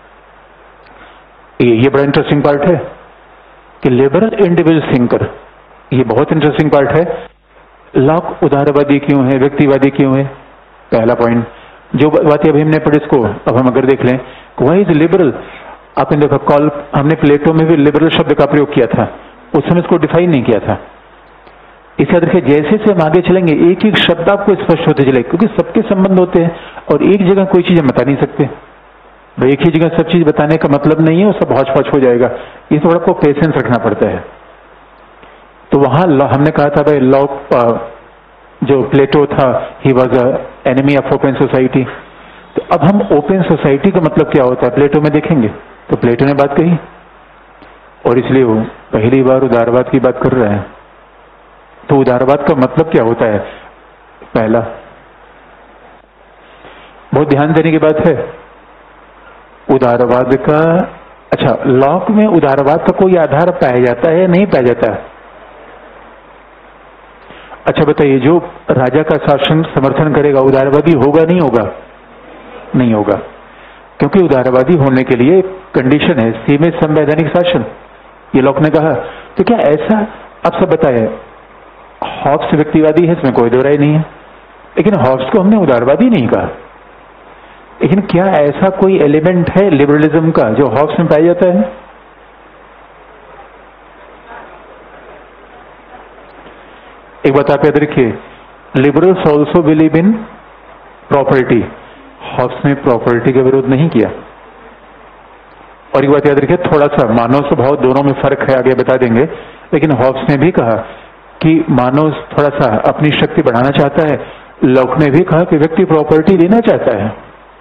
ये ये बड़ा इंटरेस्टिंग पार्ट है कि लिबरल इंडिविजुअल थिंकर, ये बहुत इंटरेस्टिंग पार्ट है। लॉक उदारवादी क्यों है, व्यक्तिवादी क्यों है, पहला पॉइंट। जो बातें अभी हमने पढ़ी इसको अब हम अगर देख लें, वही इज लिबरल। आपने देखा कॉल, हमने प्लेटो में भी लिबरल शब्द का प्रयोग किया था, उस समय इसको डिफाइन नहीं किया था। इसे याद रखिए, जैसे जैसे हम आगे चलेंगे एक एक शब्द आपको स्पष्ट होते चले, क्योंकि सबके संबंध होते हैं और एक जगह कोई चीज हम बता नहीं सकते। भाई एक ही जगह सब चीज बताने का मतलब नहीं है, वो सब हौच पौच हो जाएगा। ये थोड़ा आपको पेशेंस रखना पड़ता है। तो वहां हमने कहा था भाई लॉक जो प्लेटो था, he was a enemy of open society. तो अब हम ओपन सोसाइटी का मतलब क्या होता है प्लेटो में देखेंगे। तो प्लेटो ने बात कही और इसलिए वो पहली बार उदारवाद की बात कर रहे हैं। तो उदारवाद का मतलब क्या होता है, पहला बहुत ध्यान देने की बात है उदारवाद का। अच्छा, लॉक में उदारवाद का कोई आधार पाया जाता है, नहीं पाया जाता है? अच्छा बताइए, जो राजा का शासन समर्थन करेगा उदारवादी होगा नहीं होगा? नहीं होगा, क्योंकि उदारवादी होने के लिए कंडीशन है सीमित संवैधानिक शासन, ये लॉक ने कहा। तो क्या ऐसा आप सब बताए, हॉब्स व्यक्तिवादी है, इसमें कोई दो राय नहीं है, लेकिन हॉब्स को हमने उदारवादी नहीं कहा। लेकिन क्या ऐसा कोई एलिमेंट है लिबरलिज्म का जो हॉब्स में पाया जाता है? एक बात आप याद रखिए, liberals also believe in property. Hobbes ने प्रॉपर्टी का विरोध नहीं किया। और एक बात याद रखिए, थोड़ा सा मानव स्वभाव दोनों में फर्क है, आगे बता देंगे, लेकिन हॉब्स ने भी कहा कि मानव थोड़ा सा अपनी शक्ति बढ़ाना चाहता है। लॉक ने भी कहा कि व्यक्ति प्रॉपर्टी लेना चाहता है।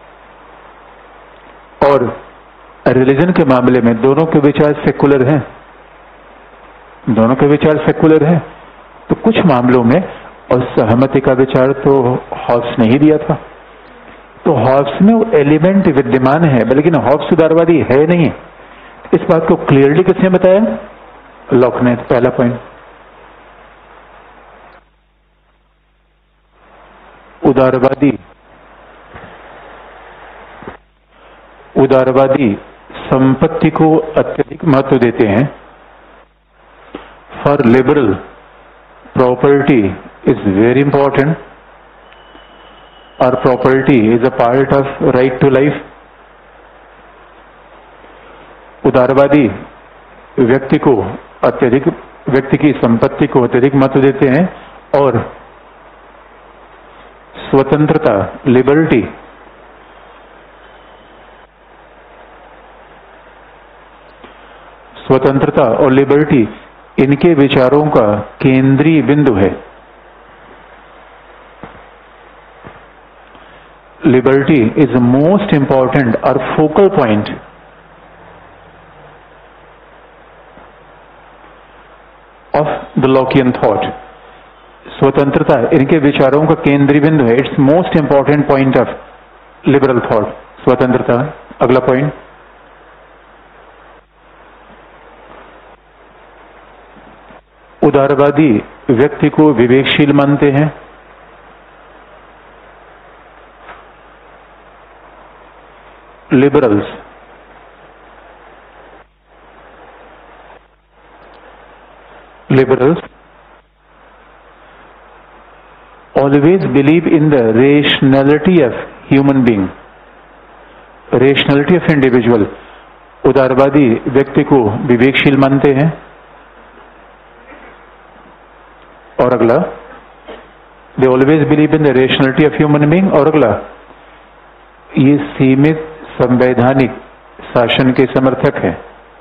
और रिलीजन के मामले में दोनों के विचार सेकुलर हैं, दोनों के विचार सेकुलर हैं। तो कुछ मामलों में और सहमति का विचार तो हॉब्स ने ही दिया था। तो हॉब्स में वो एलिमेंट विद्यमान है, लेकिन हॉब्स उदारवादी है नहीं। इस बात को क्लियरली किसने बताया? लॉक ने। पहला पॉइंट, उदारवादी उदारवादी संपत्ति को अत्यधिक महत्व देते हैं। For liberal property is very important, or property is a part of right to life. उदारवादी व्यक्ति को अत्यधिक व्यक्ति की संपत्ति को अत्यधिक महत्व देते हैं और स्वतंत्रता लिबर्टी स्वतंत्रता और लिबर्टी इनके विचारों का केंद्रीय बिंदु है। लिबर्टी इज मोस्ट इंपॉर्टेंट और focal point. Of the Lockean thought. स्वतंत्रता इनके विचारों का केंद्रीय बिंदु है। It's most important point of liberal thought, स्वतंत्रता। अगला पॉइंट, उदारवादी व्यक्ति को विवेकशील मानते हैं। Liberals liberals always believe in the rationality of human being, rationality of individual। उदारवादी व्यक्ति को विवेकशील मानते हैं। और अगला, they always believe in the rationality of human being। और अगला, ये सीमित संवैधानिक शासन के समर्थक हैं।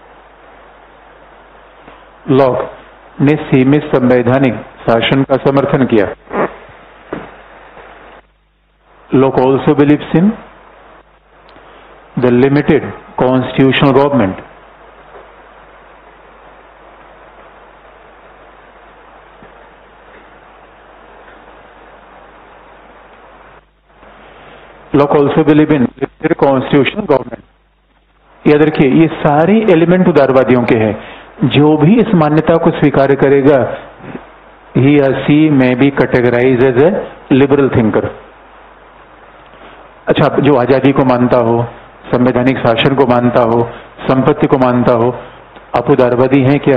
लॉक ने सीमित संवैधानिक शासन का समर्थन किया। Locke also believes in the limited constitutional government। Locke also believe in limited constitutional government। याद रखिए, ये सारे एलिमेंट उदारवादियों के हैं। जो भी इस मान्यता को स्वीकार करेगा, he or she may be categorized as a liberal thinker। अच्छा, जो आजादी को मानता हो, संवैधानिक शासन को मानता हो, संपत्ति को मानता हो, आप उदारवादी हैं क्या?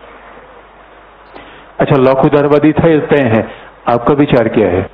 अच्छा, लॉक उदारवादी था, तय है, आपका विचार क्या है?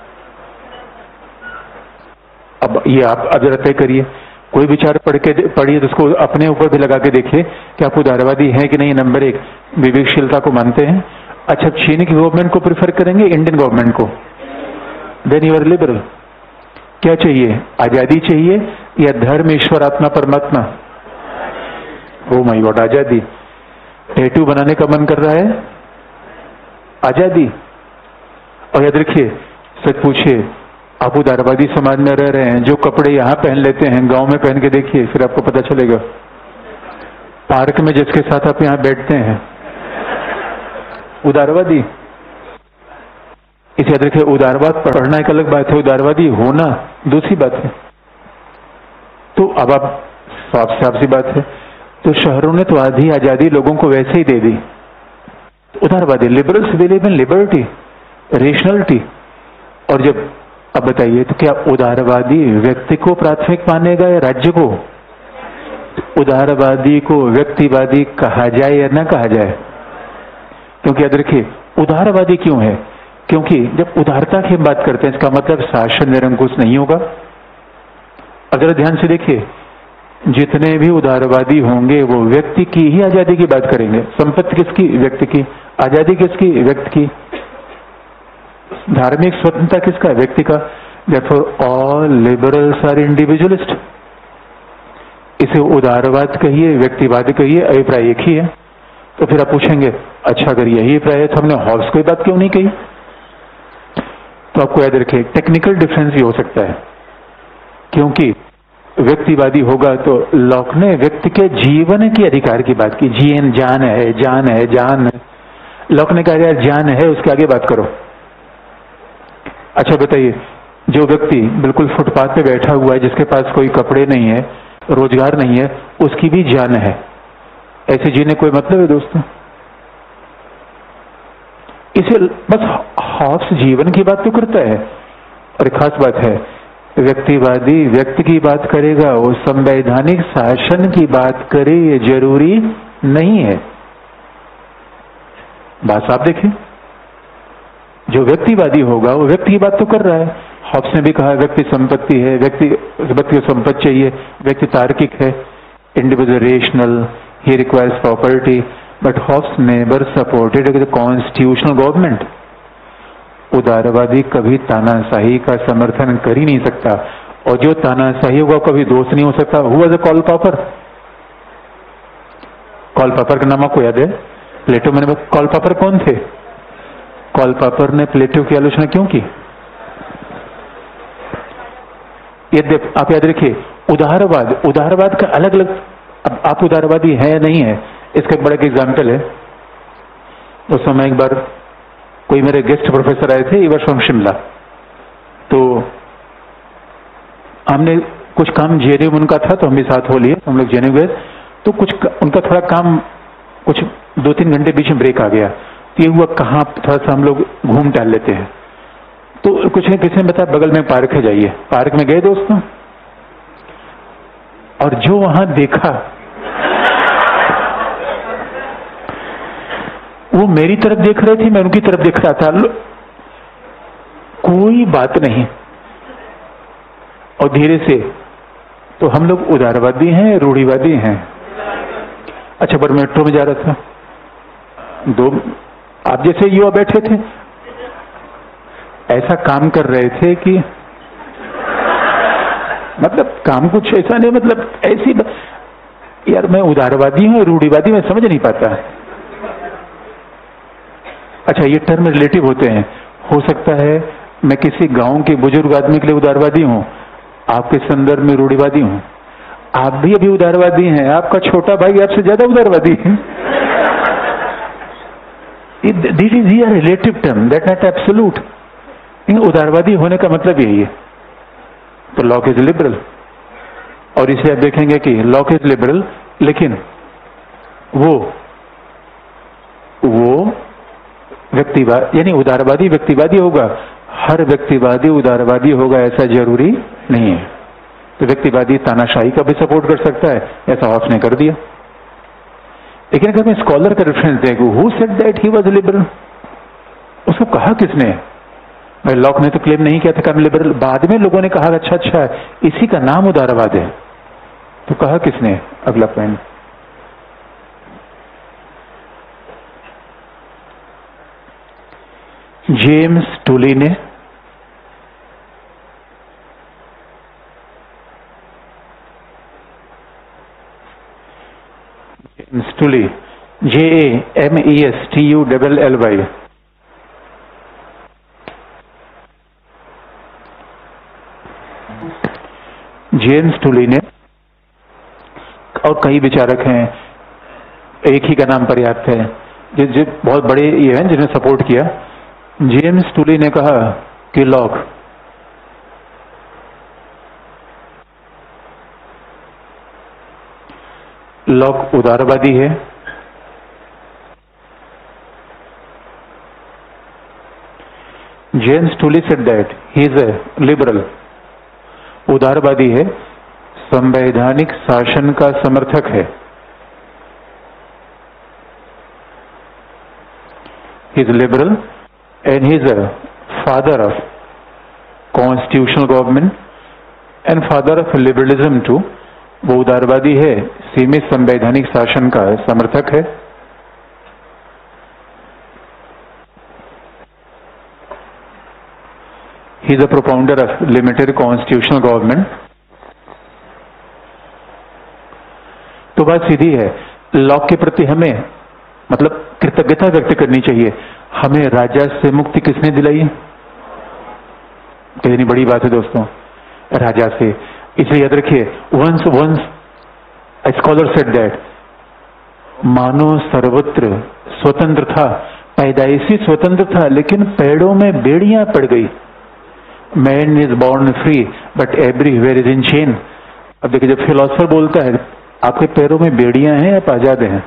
अब ये आप अब जरा तय करिए। कोई विचार पढ़ के पढ़िए तो उसको अपने ऊपर भी लगा के देखिए कि आप उदारवादी हैं कि नहीं। नंबर एक, विवेकशीलता को मानते हैं। अच्छा, चीन की गवर्नमेंट को प्रिफर करेंगे, इंडियन गवर्नमेंट को? Then you are liberal. क्या चाहिए? आजादी चाहिए या धर्म, ईश्वर, आत्मा, परमात्मा? ओ माय गॉड, आजादी। टैटू बनाने का मन कर रहा है? आजादी। और याद रखिए, सच पूछिए, आप उदारवादी समाज में रह रहे हैं, जो कपड़े यहां पहन लेते हैं गांव में पहन के देखिए, फिर आपको पता चलेगा। पार्क में जिसके साथ आप यहां बैठते हैं, उदारवादी। इसे याद रखिए, उदारवाद पढ़ना एक अलग बात है, उदारवादी होना दूसरी बात है। तो अब आप साफ साफ सी बात है, तो शहरों ने तो आधी आजादी लोगों को वैसे ही दे दी। उदारवादी, liberals believe in liberty, rationality. और जब, अब बताइए, तो क्या उदारवादी व्यक्ति को प्राथमिक मानेगा या राज्य को? उदारवादी को व्यक्तिवादी कहा जाए या ना कहा जाए? क्योंकि याद रखिए, उदारवादी क्यों है? क्योंकि जब उदारता की बात करते हैं, इसका मतलब शासन निरंकुश नहीं होगा। अगर ध्यान से देखिए, जितने भी उदारवादी होंगे वो व्यक्ति की ही आजादी की बात करेंगे। संपत्ति किसकी? व्यक्ति की। आजादी किसकी? व्यक्ति की। धार्मिक स्वतंत्रता किसका? व्यक्ति का। Therefore all liberals are individualist। इसे उदारवाद कहिए, व्यक्तिवाद कहिए, अभिप्राय एक ही है। तो फिर आप पूछेंगे, अच्छा अगर यही अभिप्राय है तो हमने हॉब्स की बात क्यों नहीं कही? तो आपको याद रखिए, टेक्निकल डिफरेंस भी हो सकता है। क्योंकि व्यक्तिवादी होगा तो लॉक ने व्यक्ति के जीवन के अधिकार की बात की। जीन, जान है, जान है, जान है। लॉक ने कहा यार जान है, उसके आगे बात करो। अच्छा बताइए, जो व्यक्ति बिल्कुल फुटपाथ पे बैठा हुआ है, जिसके पास कोई कपड़े नहीं है, रोजगार नहीं है, उसकी भी जान है। ऐसे जीने कोई मतलब है दोस्तों? इसे बस हॉब्स जीवन की बात तो करता है। और एक खास बात है, व्यक्तिवादी व्यक्ति की बात करेगा, वो संवैधानिक शासन की बात करे, ये जरूरी नहीं है। बात साफ देखिए, जो व्यक्तिवादी होगा वो व्यक्ति की बात तो कर रहा है। हॉब्स ने भी कहा व्यक्ति संपत्ति है, व्यक्ति व्यक्ति को संपत्ति चाहिए, व्यक्ति तार्किक है, individual rational, he requires property. But Hobbes never supported the constitutional government. उदारवादी कभी तानाशाही का समर्थन कर ही नहीं सकता, और जो तानाशाही होगा कभी दोस्त नहीं हो सकता। Who was a Karl Popper? Karl Popper का नाम आपको याद है? प्लेटो में। कॉल पापर कौन थे? कॉल पापर ने प्लेटो की आलोचना क्यों की? ये आप याद रखिए, उदारवाद उदारवाद का अलग अलग। अब आप उदारवादी है या नहीं है, इसका एक बड़ा एग्जाम्पल है। उस समय एक बार कोई मेरे गेस्ट प्रोफेसर आए थे, इवर फ्रॉम शिमला, तो हमने कुछ काम जेएनयू उनका था तो हम भी साथ हो लिए, हम लोग जेएनयू गए। तो कुछ उनका थोड़ा काम, कुछ दो तीन घंटे बीच में ब्रेक आ गया, तो ये हुआ कहाँ थोड़ा सा हम लोग घूम टहल लेते हैं। तो कुछ नहीं, किसी ने बताया बगल में पार्क है, जाइए। पार्क में गए दोस्तों, और जो वहां देखा वो मेरी तरफ देख रहे थे, मैं उनकी तरफ देख रहा था, कोई बात नहीं। और धीरे से, तो हम लोग उदारवादी हैं, रूढ़िवादी हैं। अच्छा, पर मेट्रो में जा रहा था, दो आप जैसे युवा बैठे थे, ऐसा काम कर रहे थे कि मतलब काम कुछ ऐसा नहीं, मतलब ऐसी ब... यार मैं उदारवादी हूं, रूढ़िवादी मैं समझ नहीं पाता। अच्छा, ये टर्म रिलेटिव होते हैं। हो सकता है मैं किसी गांव के बुजुर्ग आदमी के लिए उदारवादी हूं, आपके संदर्भ में रूढ़िवादी हूं। आप भी अभी उदारवादी हैं, आपका छोटा भाई आपसे ज्यादा उदारवादी है। This is here relative term, that not absolute. उदारवादी होने का मतलब यही है। तो लॉक इज लिबरल, और इसे आप देखेंगे कि लॉक इज लिबरल, लेकिन वो वो व्यक्तिवाद, यानी उदारवादी व्यक्तिवादी होगा। हर व्यक्तिवादी उदारवादी होगा ऐसा जरूरी नहीं है। तो व्यक्तिवादी तानाशाही का भी सपोर्ट कर सकता है, ऐसा हॉब्स ने कर दिया। लेकिन अगर मैं स्कॉलर का रेफरेंस देखूं, who said that he was liberal, उसको कहा किसने? भाई लॉक ने तो क्लेम नहीं किया था कि हम लिबरल, बाद में लोगों ने कहा अच्छा अच्छा इसी का नाम उदारवाद है। तो कहा किसने? अगला पॉइंट, जेम्स टूली ने James Tully, J M E S T U double L Y, James Tully ने, और कई विचारक हैं, एक ही का नाम पर्याप्त है, जो जो बहुत बड़े ये हैं जिन्हें सपोर्ट किया। जेम्स टूली ने कहा कि लॉक लॉक उदारवादी है, James Tully said that he is a liberal, उदारवादी है, संवैधानिक शासन का समर्थक है। He is liberal and he is a father of constitutional government and father of liberalism too। वो उदारवादी है, सीमित संवैधानिक शासन का समर्थक है। he is a propounder of limited constitutional government। तो बात सीधी है, लॉक के प्रति हमें मतलब कृतज्ञता व्यक्त करनी चाहिए। हमें राजा से मुक्ति किसने दिलाई? कितनी बड़ी बात है दोस्तों, राजा से। इसे याद रखिए, once once a scholar said that मानव सर्वत्र स्वतंत्र था, पैदाइशी स्वतंत्र था, लेकिन पेड़ों में बेड़ियां पड़ गई। Man is born free but everywhere is in chain. अब देखिए, जब फिलोसफर बोलता है आपके पैरों में बेड़ियां हैं, आप आजाद हैं।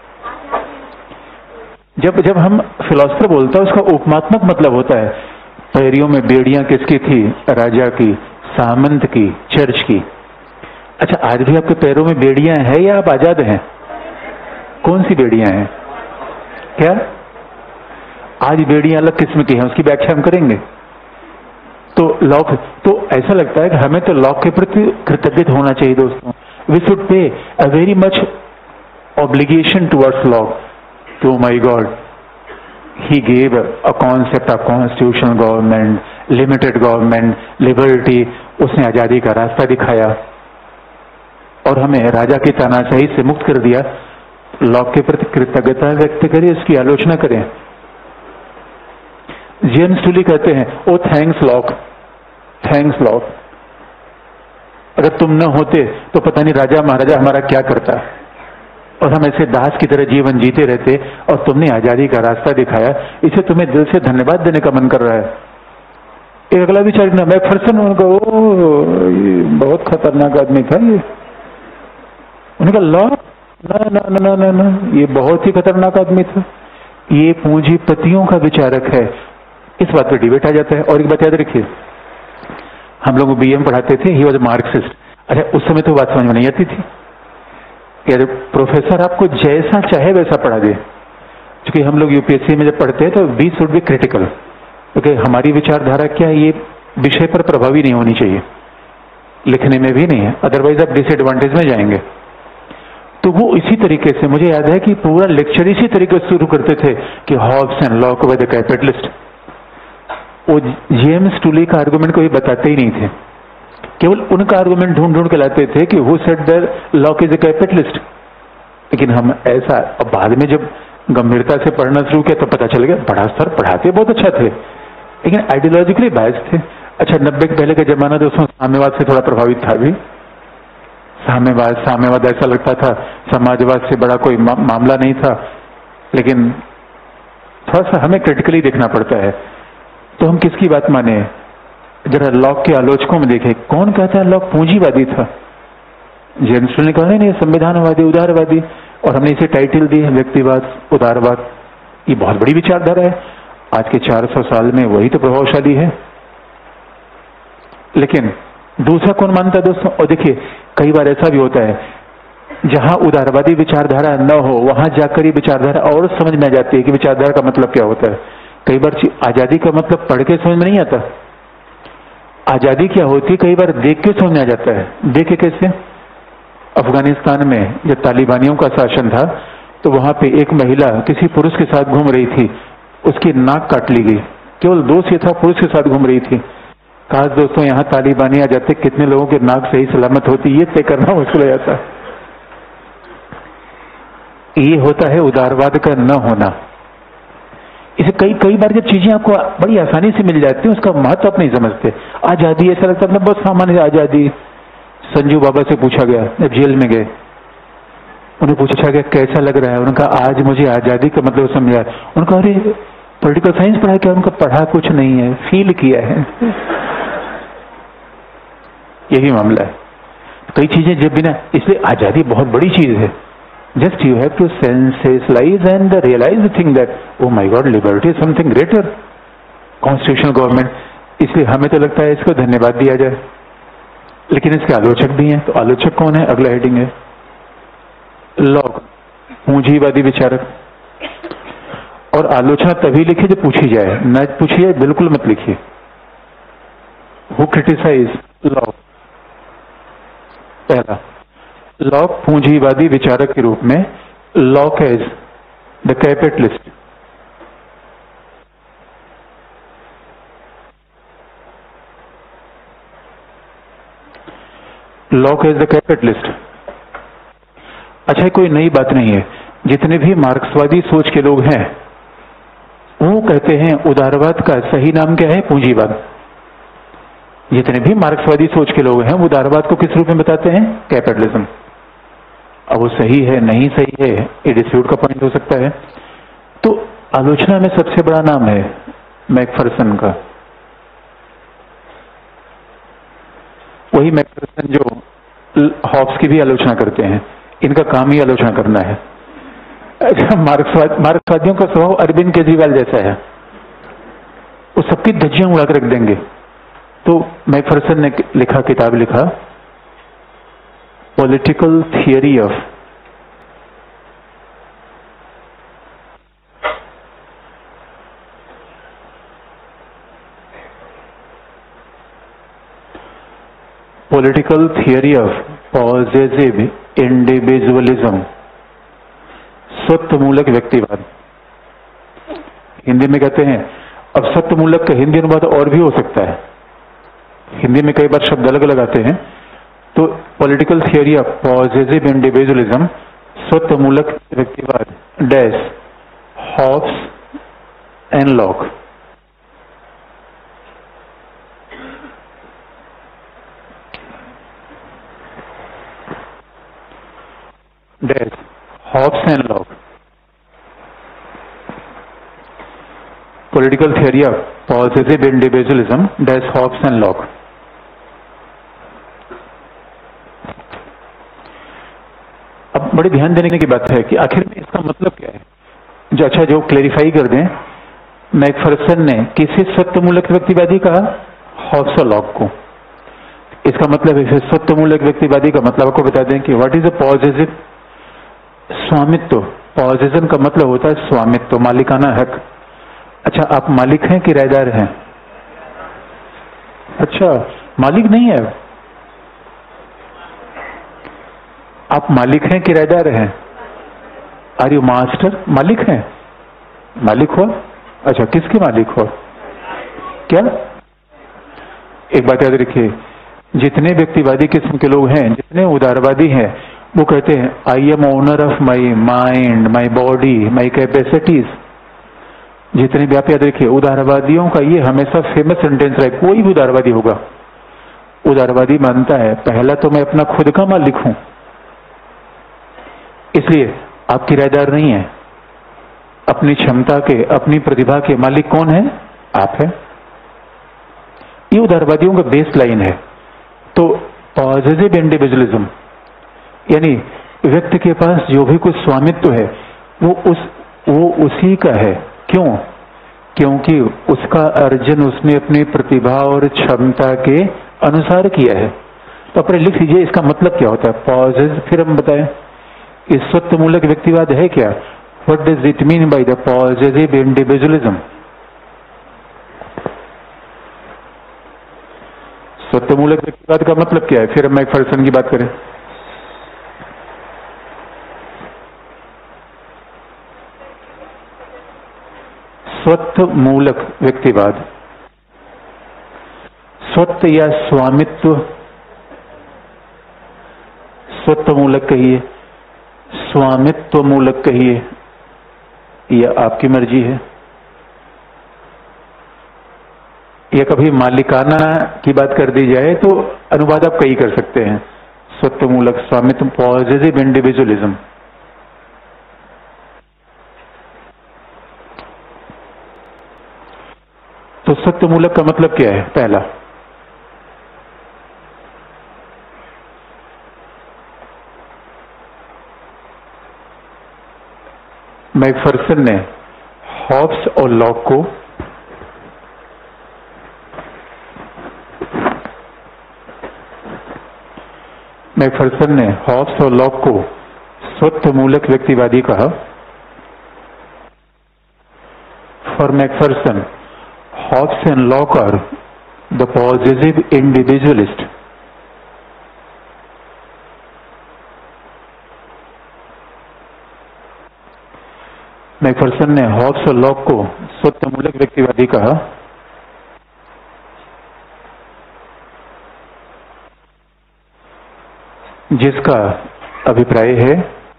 जब जब हम फिलोसफर बोलता है उसका उपमात्मक मतलब होता है, पैरियों में बेड़ियां किसकी थी? राजा की, सामंत की, चर्च की। अच्छा, आज भी आपके पैरों में बेड़ियां हैं या आप आजाद हैं? कौन सी बेड़ियां हैं? क्या आज बेड़ियां अलग किस्म की हैं, उसकी व्याख्या हम करेंगे। तो लॉक, तो ऐसा लगता है कि हमें तो लॉक के प्रति कृतज्ञ होना चाहिए दोस्तों। We should pay a very much obligation towards Locke. तो my god, he gave a concept of constitutional government, limited government, liberty। उसने आजादी का रास्ता दिखाया और हमें राजा की तानाशाही से मुक्त कर दिया। लॉक के प्रति कृतज्ञता व्यक्त करें, इसकी आलोचना करें। जेम्स टूली कहते हैं, oh thanks Locke, thanks Locke, अगर तुम न होते तो पता नहीं राजा महाराजा हमारा क्या करता। और हम ऐसे दास की तरह जीवन जीते रहते और तुमने आजादी का रास्ता दिखाया, इसे तुम्हें दिल से धन्यवाद देने का मन कर रहा है। एक अगला विचार ना, मैकफरसन, उनका ओ ये बहुत खतरनाक आदमी था ये, उनका लॉ ना ना ना ना ना ये बहुत ही खतरनाक आदमी था, ये पूंजीपतियों का विचारक है। इस बात पर डिबेट आ जाता है। और एक बात याद रखिए, हम लोग बी एम पढ़ाते थे, ही वॉज मार्क्सिस्ट। अच्छा, उस समय तो बात समझ में नहीं आती थी कि प्रोफेसर आपको जैसा चाहे वैसा पढ़ा दे, क्योंकि हम लोग यूपीएससी में जब पढ़ते हैं तो वी शुड बी क्रिटिकल, क्योंकि हमारी विचारधारा क्या है, ये विषय पर प्रभावी नहीं होनी चाहिए, लिखने में भी नहीं है, अदरवाइज आप डिसएडवांटेज में जाएंगे। तो वो इसी तरीके से, मुझे याद है कि पूरा लेक्चर इसी तरीके से शुरू करते थे कि Hobbes and Locke were the capitalist. वो जेम्स टूली का आर्गुमेंट कोई बताते ही नहीं थे, केवल उनका आर्गुमेंट ढूंढ ढूंढ के लाते थे कि who said that Locke is a capitalist. लेकिन हम ऐसा, अब बाद में जब गंभीरता से पढ़ना शुरू किया तो पता चल गया बड़ा सर पढ़ाते बहुत अच्छा थे, लेकिन आइडियोलॉजिकली बायस थे। अच्छा, नब्बे के पहले का जमाना दोस्तों साम्यवाद से थोड़ा प्रभावित था भी। साम्यवाद साम्यवाद ऐसा लगता था समाजवाद से बड़ा कोई मा, मामला नहीं था, लेकिन थोड़ा सा हमें क्रिटिकली देखना पड़ता है। तो हम किसकी बात माने? जरा लॉक के आलोचकों में देखें, कौन कहता है लॉक पूंजीवादी था? जेम्स टूल ने कहा नहीं, संविधानवादी उदारवादी, और हमने इसे टाइटल दी है व्यक्तिवाद उदारवाद। ये बहुत बड़ी विचारधारा है, आज के चार सौ साल में वही तो प्रभावशाली है। लेकिन दूसरा कौन मानता है दोस्तों? और देखिए, कई बार ऐसा भी होता है जहां उदारवादी विचारधारा न हो वहां जाकर ये विचारधारा और समझ में आ जाती है कि विचारधारा का मतलब क्या होता है। कई बार आजादी का मतलब पढ़ के समझ में नहीं आता, आजादी क्या होती है कई बार देख के समझ में आ जाता है। देखे कैसे? अफगानिस्तान में जब तालिबानियों का शासन था तो वहां पे एक महिला किसी पुरुष के साथ घूम रही थी, उसकी नाक काट ली गई, केवल दोष ये था पुरुष के साथ घूम रही थी। काश दोस्तों यहाँ तालिबानी आ जाते, कितने लोगों की नाक सही सलामत होती, ये तय करना मुश्किल हो जाता। ये होता है उदारवाद का न होना। इसे कई कई बार जब चीजें आपको बड़ी आसानी से मिल जाती है उसका महत्व आप नहीं समझते। आजादी ऐसा लगता है बहुत सामान्य आजादी। संजू बाबा से पूछा गया जब जेल में गए, उन्हें पूछा गया कैसा लग रहा है, उनका आज मुझे आजादी का मतलब समझा। उनका अरे पॉलिटिकल साइंस पढ़ा क्या? उनका पढ़ा कुछ नहीं है, फील किया है। यही मामला है, कई चीजें जब बिना, इसलिए आजादी बहुत बड़ी चीज है। Just you have to sensationalize and realize the thing that oh my God, liberty is something greater. Constitutional government, इसलिए हमें तो लगता है इसको धन्यवाद दिया जाए, लेकिन इसके आलोचक भी हैं। तो आलोचक कौन है? अगला हेडिंग है लॉक, पूंजीवादी विचारक। और आलोचना तभी लिखिए जब पूछी जाए, न पूछिए बिल्कुल मत लिखिए। Who criticize Locke? पहला, लॉक पूंजीवादी विचारक के रूप में, Locke as the capitalist. Locke as the capitalist. अच्छा, कोई नई बात नहीं है, जितने भी मार्क्सवादी सोच के लोग हैं वो कहते हैं उदारवाद का सही नाम क्या है? पूंजीवाद। जितने भी मार्क्सवादी सोच के लोग हैं वो उदारवाद को किस रूप में बताते हैं? कैपिटलिज्म। अब वो सही है नहीं सही है ये डिस्प्यूट का पॉइंट हो सकता है। तो आलोचना में सबसे बड़ा नाम है मैकफरसन का। वही मैकफरसन जो हॉब्स की भी आलोचना करते हैं, इनका काम ही आलोचना करना है। मार्क्सवाद मार्क्सवादियों का स्वभाव अरविंद केजरीवाल जैसा है, वो सबकी धज्जियां उड़ा कर रख देंगे। तो मैकफरसन ने लिखा, किताब लिखा, political theory of political theory of positive individualism, सत्वमूलक व्यक्तिवाद। हिंदी में कहते हैं, अब सत्वमूलक का हिंदी अनुवाद और भी हो सकता है, हिंदी में कई बार शब्द अलग अलग आते हैं। तो political theory of positive individualism, स्वत्वमूलक व्यक्तिवाद, dash Hobbes and Locke. Dash Hobbes and Locke. Political theory of possessive individualism, dash Hobbes and Locke. अब बड़े ध्यान देने की बात है कि आखिर में इसका मतलब क्या है। जो अच्छा जो क्लेरिफाई कर दें, मैकफर्सन ने किसी सत्यमूलक व्यक्तिवादी कहा? हॉब्स और लॉक को। इसका मतलब है सत्यमूलक व्यक्तिवादी का मतलब आपको बता दें कि व्हाट इज अ पॉजिटिव स्वामित्व। पॉजिशन का मतलब होता है स्वामित्व, मालिकाना हक। अच्छा, आप मालिक हैं किराएदार हैं? अच्छा, मालिक नहीं है आप, मालिक हैं किराएदार हैं? Are you master? मालिक हैं? मालिक हो? अच्छा, किसके मालिक हो? क्या? एक बात याद रखिए, जितने व्यक्तिवादी किस्म के लोग हैं, जितने उदारवादी हैं, वो कहते हैं I am owner of my mind, my body, my capacities. जितने भी आप याद रखिए, उदारवादियों का ये हमेशा फेमस सेंटेंस रहा है। कोई भी उदारवादी होगा, उदारवादी मानता है पहला तो मैं अपना खुद का मालिक हूं, इसलिए आप किराएदार नहीं है। अपनी क्षमता के, अपनी प्रतिभा के मालिक कौन है? आप है। ये उदारवादियों का बेस लाइन है। तो पॉजिटिव इंडिविजुअलिज्म यानी व्यक्ति के पास जो भी कुछ स्वामित्व है वो उस वो उसी का है। क्यों? क्योंकि उसका अर्जन उसने अपनी प्रतिभा और क्षमता के अनुसार किया है। तो अपने लिख लीजिए इसका मतलब क्या होता है पॉजिटिव। फिर हम बताएं इस सत्यमूलक व्यक्तिवाद है क्या? What does it mean by the positive individualism? सत्यमूलक व्यक्तिवाद का मतलब क्या है? फिर हम मैकफर्सन की बात करें। स्वत्वमूलक व्यक्तिवाद, स्वत्व या स्वामित्व, स्वत्वमूलक कहिए, स्वामित्व मूलक कहिए, यह आपकी मर्जी है। या कभी मालिकाना की बात कर दी जाए तो अनुवाद आप कई कर सकते हैं। स्वत्वमूलक, स्वामित्व, पॉजिटिव इंडिविजुअलिज्म। तो सत्यमूलक का मतलब क्या है? पहला, मैकफर्सन ने हॉब्स और लॉक को मैकफर्सन ने हॉब्स और लॉक को स्वत्वमूलक व्यक्तिवादी कहा। For Macpherson, Hobbes and Locke are the positive individualist. Macpherson ने हॉब्स और लॉक को सत्यमूलक व्यक्तिवादी कहा जिसका अभिप्राय है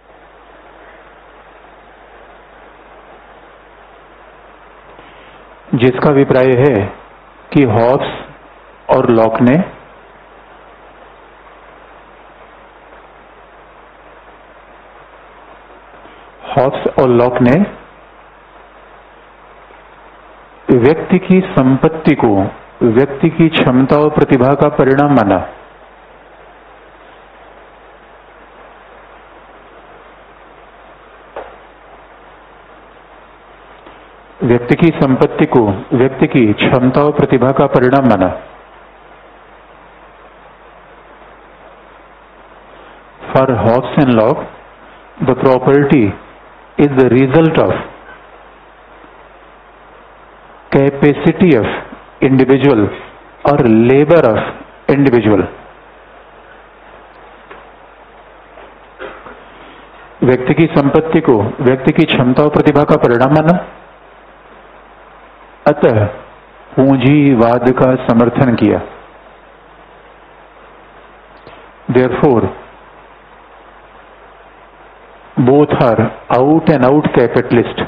जिसका अभिप्राय है कि हॉब्स और लॉक ने हॉब्स और लॉक ने व्यक्ति की संपत्ति को व्यक्ति की क्षमता और प्रतिभा का परिणाम माना। व्यक्ति की संपत्ति को व्यक्ति की क्षमता और प्रतिभा का परिणाम माना। For Hobbes and Locke, the property is the result of capacity of individual और लेबर ऑफ इंडिविजुअल। व्यक्ति की संपत्ति को व्यक्ति की क्षमता और प्रतिभा का परिणाम माना। अतः पूंजीवाद का समर्थन किया। Therefore, both are out and out capitalist.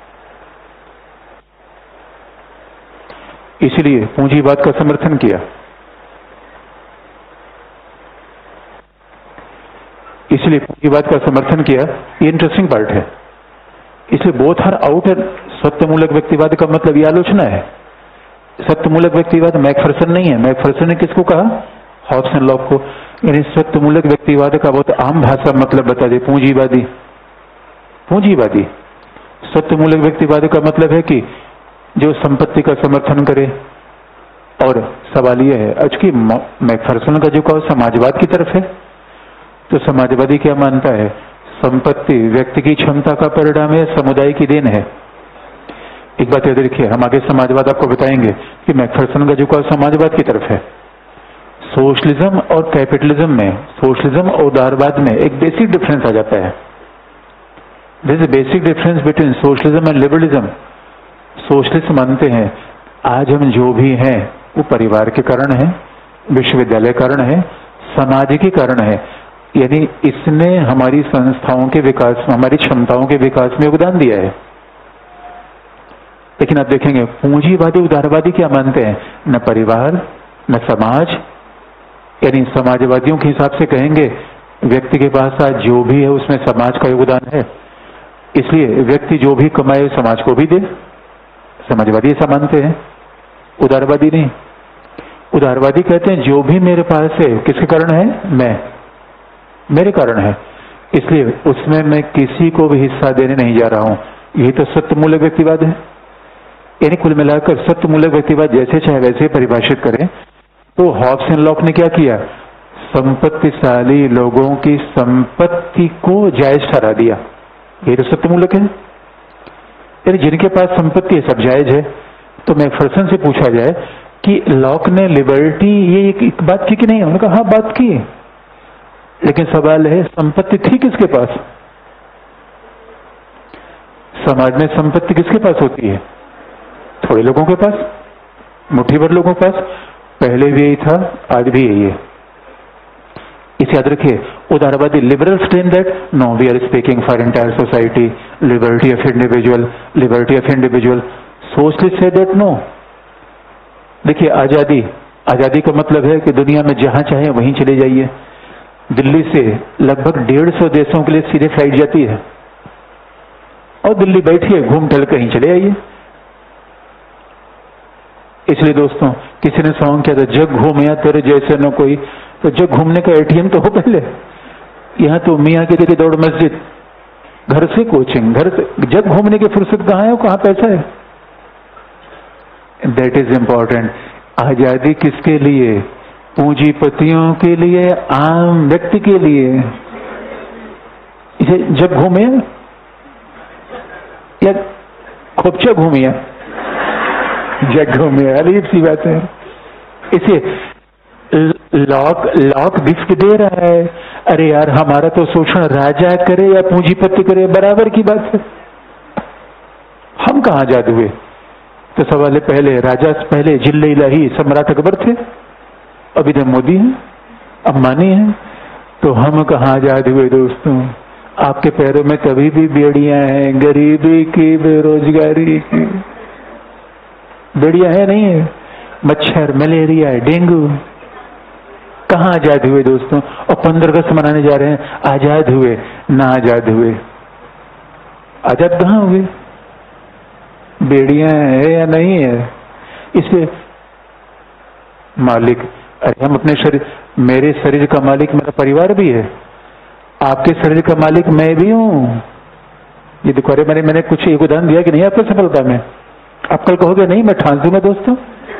इसलिए पूंजीवाद का समर्थन किया। इसलिए पूंजीवाद का समर्थन किया, ये इंटरेस्टिंग पार्ट है। इसलिए बोथ आर आउट। सत्यमूलक व्यक्तिवाद का मतलब ये आलोचना है। सत्यमूलक व्यक्तिवाद मैकफर्सन नहीं है। मैकफर्सन ने किसको कहा? हॉब्स एंड लॉक को। यानी सत्यमूलक व्यक्तिवाद का बहुत आम भाषा मतलब बता दे, पूंजीवादी। पूंजीवादी सत्यमूलक व्यक्तिवाद का मतलब है कि जो संपत्ति का समर्थन करे। और सवाल यह है आज की मैकफर्सन का झुकाव समाजवाद की तरफ है, तो समाजवादी क्या मानता है? संपत्ति व्यक्ति की क्षमता का परिणाम है, समुदाय की देन है। एक बात याद रखिए, हम आगे समाजवाद आपको बताएंगे कि मैकफर्सन का झुकाव समाजवाद की तरफ है। सोशलिज्म और कैपिटलिज्म में, सोशलिज्म और उदारवाद में एक बेसिक डिफरेंस आ जाता है। This is basic difference between socialism and liberalism. Socialist मानते हैं आज हम जो भी हैं वो परिवार के कारण है, विश्वविद्यालय कारण है, समाज के कारण है। यानी इसने हमारी संस्थाओं के विकास, हमारी क्षमताओं के विकास में योगदान दिया है। लेकिन आप देखेंगे पूंजीवादी उदारवादी क्या मानते हैं? न परिवार न समाज। यानी समाजवादियों के हिसाब से कहेंगे व्यक्ति के पास आज जो भी है उसमें समाज का योगदान है, इसलिए व्यक्ति जो भी कमाए समाज को भी दे। समाजवादी ऐसा मानते हैं, उदारवादी नहीं। उदारवादी कहते हैं जो भी मेरे पास है किसके कारण है? मैं, मेरे कारण है, इसलिए उसमें मैं किसी को भी हिस्सा देने नहीं जा रहा हूं। यही तो सत्यमूलक व्यक्तिवाद है। यानी कुल मिलाकर सत्यमूलक व्यक्तिवाद जैसे चाहे वैसे परिभाषित करें तो हॉब्स एंड लॉक ने क्या किया? संपत्तिशाली लोगों की संपत्ति को जायज ठहरा दिया। ये तो सत्यमूलक है। यानी जिनके पास संपत्ति है सब जायज है। तो मैकफर्सन से पूछा जाए कि लॉक ने लिबर्टी ये एक, एक बात की कि नहीं? उन्होंने कहा हाँ बात की, लेकिन सवाल है संपत्ति थी किसके पास? समाज में संपत्ति किसके पास होती है? थोड़े लोगों के पास, मुट्ठी भर लोगों के पास। पहले भी यही था, आज भी यही है। इसे याद रखिए। उदारवादी liberals claim that no we are speaking for entire society, liberty of individual, liberty of individual. Socialist say that no. देखिए आजादी, आजादी का मतलब है कि दुनिया में जहां चाहे वहीं चले जाइए। दिल्ली से लगभग डेढ़ सौ देशों के लिए सीधे फ्लाइट जाती है और दिल्ली बैठिए, घूम टहल कहीं चले आइए। इसलिए दोस्तों किसी ने सॉन्ग किया था, जग घूमिया तेरे जैसे न कोई। तो जग घूमने का एटीएम तो हो पहले। यहां तो मियाँ की तेरी दौड़ मस्जिद, घर से कोचिंग, घर से जग घूमने की फुर्सत कहाँ है, कहाँ पैसा है? That is important. आजादी किसके लिए? पूंजीपतियों के लिए, आम व्यक्ति के लिए। इसे जग घूमे या खोपचा घूमिया? जग घूमे, अजीब सी बात है। इसे लॉक लॉक गिफ्ट दे रहा है। अरे यार हमारा तो शोषण राजा करे या पूंजीपति करे बराबर की बात है। हम कहां आजाद हुए? तो सवाल है, पहले राजा, पहले जिल्ले इलाही सम्राट अकबर थे, अभी तो मोदी है, अंबानी है। तो हम कहां आजाद हुए दोस्तों? आपके पैरों में कभी भी बेड़ियां हैं, गरीबी की, बेरोजगारी की। बेड़ियां है नहीं है, मच्छर, मलेरिया, डेंगू। कहां आजाद हुए दोस्तों? और पंद्रह अगस्त मनाने जा रहे हैं, आजाद हुए ना आजाद हुए। आजाद कहां हुए? बेड़ियां है या नहीं है? इसलिए मालिक, अरे हम अपने शरीर, मेरे शरीर का मालिक मेरा परिवार भी है, आपके शरीर का मालिक मैं भी हूं। ये देखो, अरे मैंने मैंने कुछ एक उदाहरण दिया कि नहीं आपको सफलता में? आप कल कहोगे नहीं मैं ठांस दूंगा दोस्तों,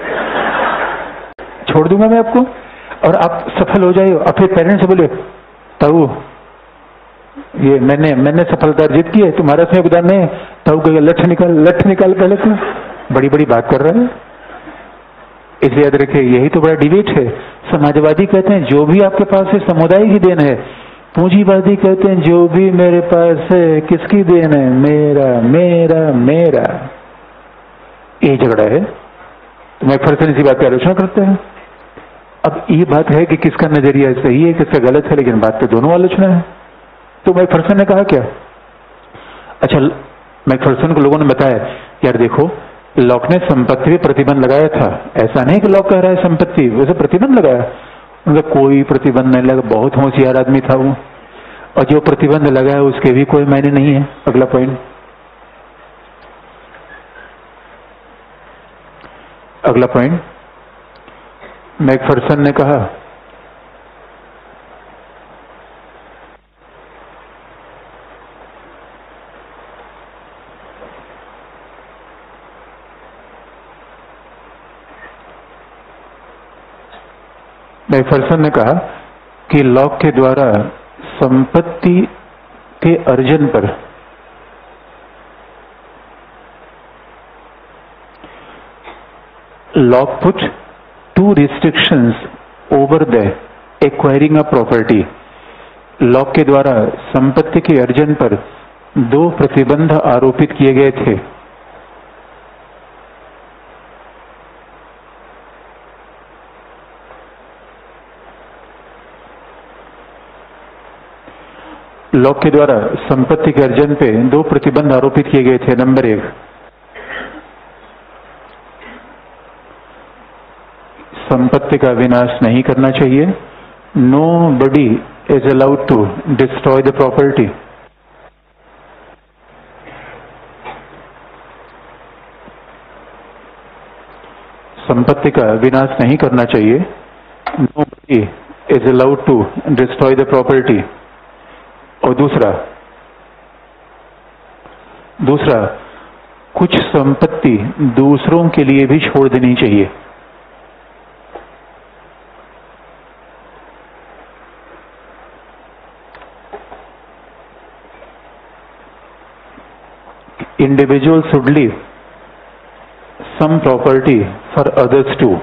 छोड़ दूंगा मैं आपको, और आप सफल हो जाए और फिर पेरेंट्स से बोले ताऊ ये मैंने मैंने सफलता अर्जित की है, तुम्हारा इसमें योगदान नहीं है। ताऊ कहेगा लठ निकाल, लठ निकाल पहले तो। बड़ी बड़ी बात कर रहा है। इसलिए याद रखिए, यही तो बड़ा डिबेट है। समाजवादी कहते हैं जो भी आपके पास है समुदाय की देन है। पूंजीवादी कहते हैं जो भी मेरे पास है किसकी देन है? मेरा मेरा मेरा। यही झगड़ा है। तो मैकफर्सन इसी बात की आलोचना करते हैं। अब ये बात है कि किसका नजरिया सही है किसका गलत है, लेकिन बात तो दोनों आलोचना है। तो मैकफर्सन ने कहा क्या? अच्छा, मैकफर्सन को लोगों ने बताया यार देखो लॉक ने संपत्ति पे प्रतिबंध लगाया था, ऐसा नहीं कि लॉक कह रहा है संपत्ति, वैसे प्रतिबंध लगाया। उनका कोई प्रतिबंध नहीं लगा, बहुत होशियार आदमी था वो। और जो प्रतिबंध लगा है उसके भी कोई मायने नहीं है। अगला पॉइंट, अगला पॉइंट, मैकफरसन ने कहा मैकफरसन ने कहा कि लॉक के द्वारा संपत्ति के अर्जन पर Locke put two restrictions over the acquiring a property. Locke के द्वारा संपत्ति के अर्जन पर दो प्रतिबंध आरोपित किए गए थे। लॉक के द्वारा संपत्ति के अर्जन पे दो प्रतिबंध आरोपित किए गए थे। नंबर एक, संपत्ति का विनाश नहीं करना चाहिए। Nobody is allowed to destroy the property. संपत्ति का विनाश नहीं करना चाहिए। Nobody is allowed to destroy the property. और दूसरा दूसरा कुछ संपत्ति दूसरों के लिए भी छोड़ देनी चाहिए। Individuals should leave some property for others too.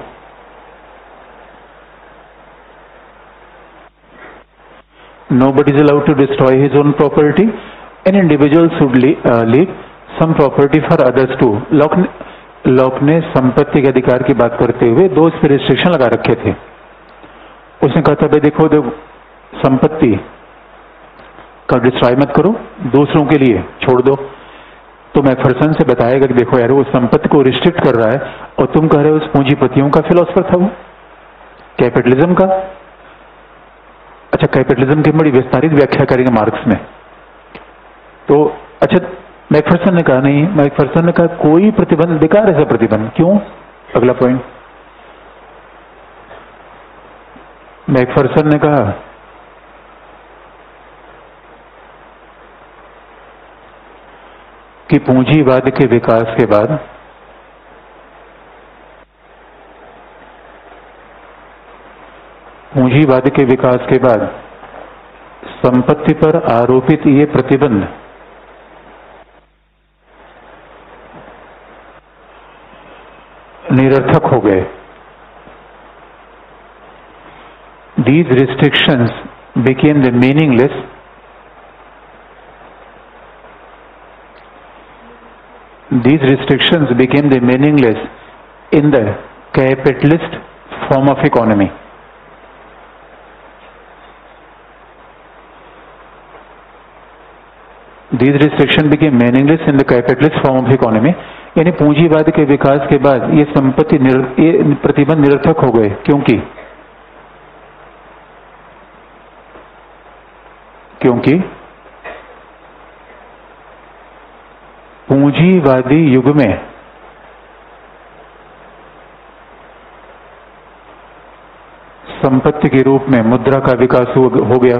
Nobody is allowed to destroy his own property. An individual should leave, uh, leave some property for others too. Locke ने लॉक ने संपत्ति के अधिकार की बात करते हुए दो इस पर रिस्ट्रिक्शन लगा रखे थे। उसने कहा था भाई देखो, देखो संपत्ति का डिस्ट्रॉय मत करो, दूसरों के लिए छोड़ दो। तो मैकफरसन से बताएगा कि देखो यार, वो संपत्ति को रिस्ट्रिक्ट कर रहा है और तुम कह रहे हो उस पूंजीपतियों का फिलोसफर था वो, कैपिटलिज्म का। अच्छा, कैपिटलिज्म की बड़ी विस्तारित व्याख्या करेंगे मार्क्स में। तो अच्छा, मैकफरसन ने कहा नहीं, मैकफरसन ने कहा कोई प्रतिबंध बेकार है, ऐसा प्रतिबंध क्यों। अगला पॉइंट, मैकफरसन ने कहा कि पूंजीवाद के विकास के बाद पूंजीवाद के विकास के बाद संपत्ति पर आरोपित ये प्रतिबंध निरर्थक हो गए। These restrictions became the meaningless These restrictions became the meaningless in the capitalist form of economy. These restrictions became meaningless in the capitalist form of economy. यानी पूंजीवाद के विकास के बाद ये संपत्ति निर, ये प्रतिबंध निरर्थक हो गए, क्योंकि क्योंकि पूंजीवादी युग में संपत्ति के रूप में मुद्रा का विकास हो गया।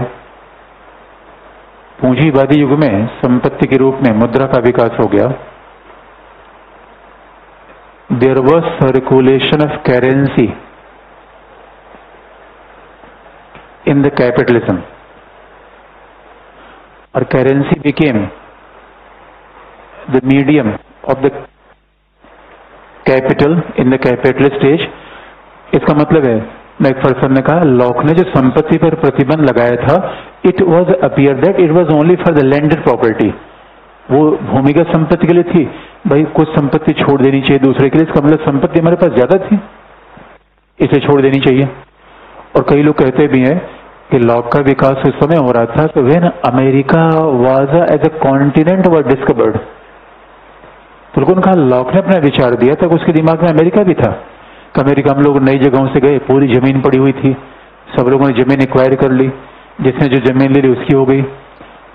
पूंजीवादी युग में संपत्ति के रूप में मुद्रा का विकास हो गया। There was circulation of currency in the capitalism, or currency became the medium of the capital in the capitalist age. इसका मतलब है, मैकफरसन ने कहा लॉक ने जो संपत्ति पर प्रतिबंध लगाया था, it was appear that it was only for the landed property. वो भूमिगत संपत्ति के लिए थी, भाई कुछ संपत्ति छोड़ देनी चाहिए दूसरे के लिए। इसका मतलब संपत्ति हमारे पास ज्यादा थी, इसे छोड़ देनी चाहिए। और कई लोग कहते भी हैं कि लॉक का विकास उस समय हो रहा था तो when America was as a continent were discovered. तो लोगों ने कहा लॉक ने अपना विचार दिया तब उसके दिमाग में अमेरिका भी था। कि अमेरिका हम लोग नई जगहों से गए, पूरी जमीन पड़ी हुई थी, सब लोगों ने जमीन एक्वायर कर ली, जिसने जो जमीन ले ली उसकी हो गई।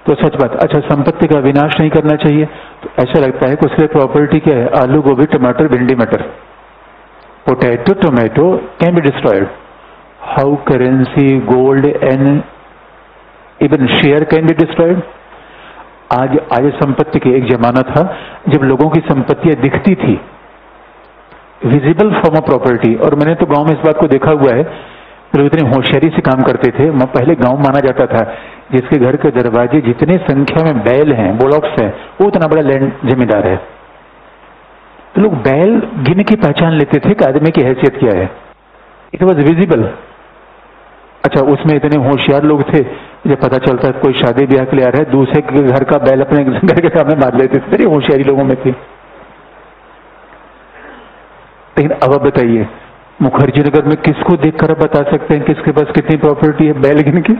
तो सच बात। अच्छा, संपत्ति का विनाश नहीं करना चाहिए, तो ऐसा लगता है कि उसके प्रॉपर्टी क्या है? आलू, गोभी, टमाटर, भिंडी, मटर। Potato, tomato can be destroyed. How currency, gold and even share can be destroyed. आज आज संपत्ति की एक जमाना था जब लोगों की संपत्तियां दिखती थी, विजिबल फॉर्म ऑफ प्रॉपर्टी। और मैंने तो गांव में इस बात को देखा हुआ है, लोग इतनी होशियारी से काम करते थे। पहले गांव माना जाता था जिसके घर के दरवाजे जितने संख्या में बैल हैं, बुलॉक्स हैं, वो उतना बड़ा लैंड जमींदार है। तो लोग बैल गिन के पहचान लेते थे कि आदमी की हैसियत क्या है। It was visible. अच्छा, उसमें इतने होशियार लोग थे, जब पता चलता है कोई शादी ब्याह के लिए आ रहा है, दूसरे के घर का बैल अपने घर के सामने मार लेते थे। बड़ी होशियारी लोगों में थी। लेकिन अब आप बताइए, मुखर्जी नगर में किसको देखकर आप बता सकते हैं किसके पास कितनी प्रॉपर्टी है? बैल गिन की।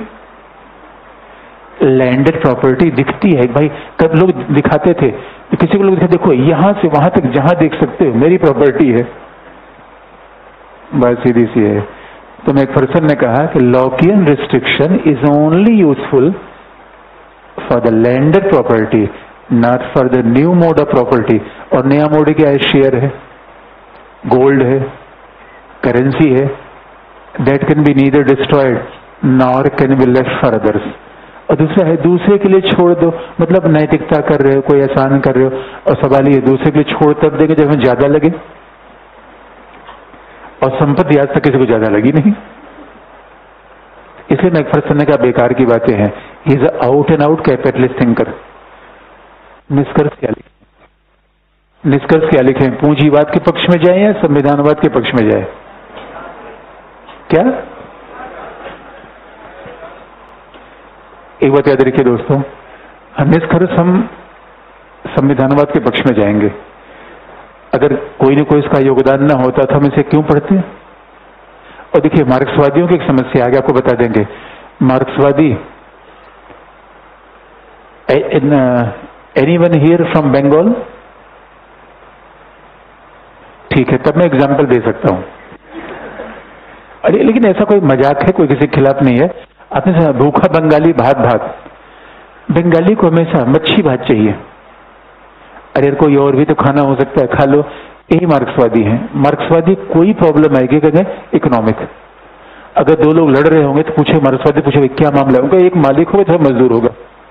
लैंडेड प्रॉपर्टी दिखती है भाई। कब लोग दिखाते थे तो किसी को लोग दिखाते, देखो यहां से वहां तक जहां देख सकते हो मेरी प्रॉपर्टी है। बात सीधी सी है। तो मैं एक पर्सन ने कहा कि Lockean restriction is only useful for the landed property, not for the new mode of property. और नया मोड क्या है? शेयर है, गोल्ड है, करेंसी है। That can be neither destroyed nor can be left for others. और दूसरा है, दूसरे के लिए छोड़ दो, मतलब नैतिकता कर रहे हो, कोई एहसान कर रहे हो, और सवाल ये दूसरे के लिए छोड़ तब देंगे जब हमें ज्यादा लगे। और संपत्ति आज तक किसी को ज्यादा लगी नहीं। इसलिए मैं एक पर्सन ने कहा बेकार की बातें हैं। He is out and out capitalist thinker. निष्कर्ष क्या लिखें? निष्कर्ष क्या लिखें? पूंजीवाद के पक्ष में जाए या संविधानवाद के पक्ष में जाए? क्या एक बात याद रखिए दोस्तों, हम निष्कर्ष हम संविधानवाद के पक्ष में जाएंगे। अगर कोई न कोई इसका योगदान न होता तो हम इसे क्यों पढ़ते? और देखिए, मार्क्सवादियों की एक समस्या आगे आपको बता देंगे। मार्क्सवादी, एनीवन हियर फ्रॉम बंगाल? ठीक है, तब मैं एग्जाम्पल दे सकता हूं। अरे लेकिन ऐसा कोई मजाक है, कोई किसी के खिलाफ नहीं है। आपने सुना भूखा बंगाली भात भात। बंगाली को हमेशा मच्छी भात चाहिए। अरे कोई और भी तो खाना हो सकता है, खा लो। यही मार्क्सवादी हैं। मार्क्सवादी कोई प्रॉब्लम आएगी कहेंगे इकोनॉमिक। अगर दो लोग लड़ रहे होंगे तो पूछे, मार्क्सवादी पूछे क्या मामला होगा? एक मालिक होगा तो मजदूर होगा।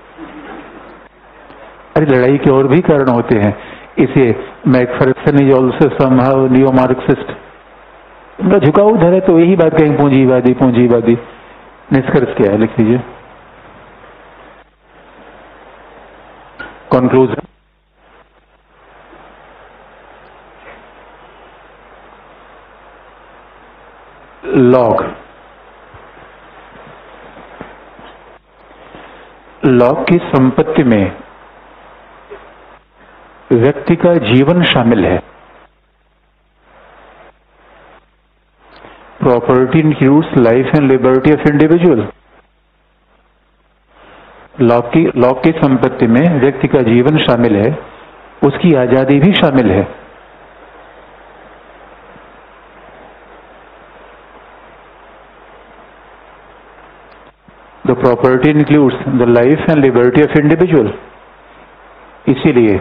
अरे लड़ाई के और भी कारण होते हैं। इसे Macpherson is also somehow neo Marxist. उनका झुकाव उधर है तो यही बात कहेंगे पूंजीवादी पूंजीवादी। निष्कर्ष क्या है? लिख लीजिए। कंक्लूजन, लॉग लॉग की संपत्ति में व्यक्ति का जीवन शामिल है। Property includes life and liberty of individual. Locke की लॉग की संपत्ति में व्यक्ति का जीवन शामिल है, उसकी आजादी भी शामिल है। The property includes the life and liberty of individual. इसीलिए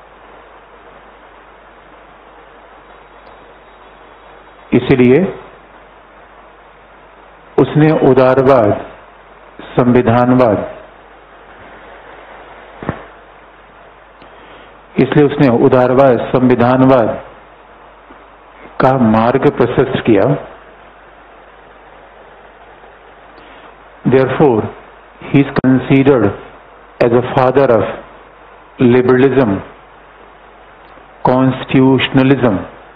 इसीलिए उसने उदारवाद, संविधानवाद, इसलिए उसने उदारवाद, संविधानवाद का मार्ग प्रशस्त किया। Therefore, he is considered as a father of liberalism, constitutionalism.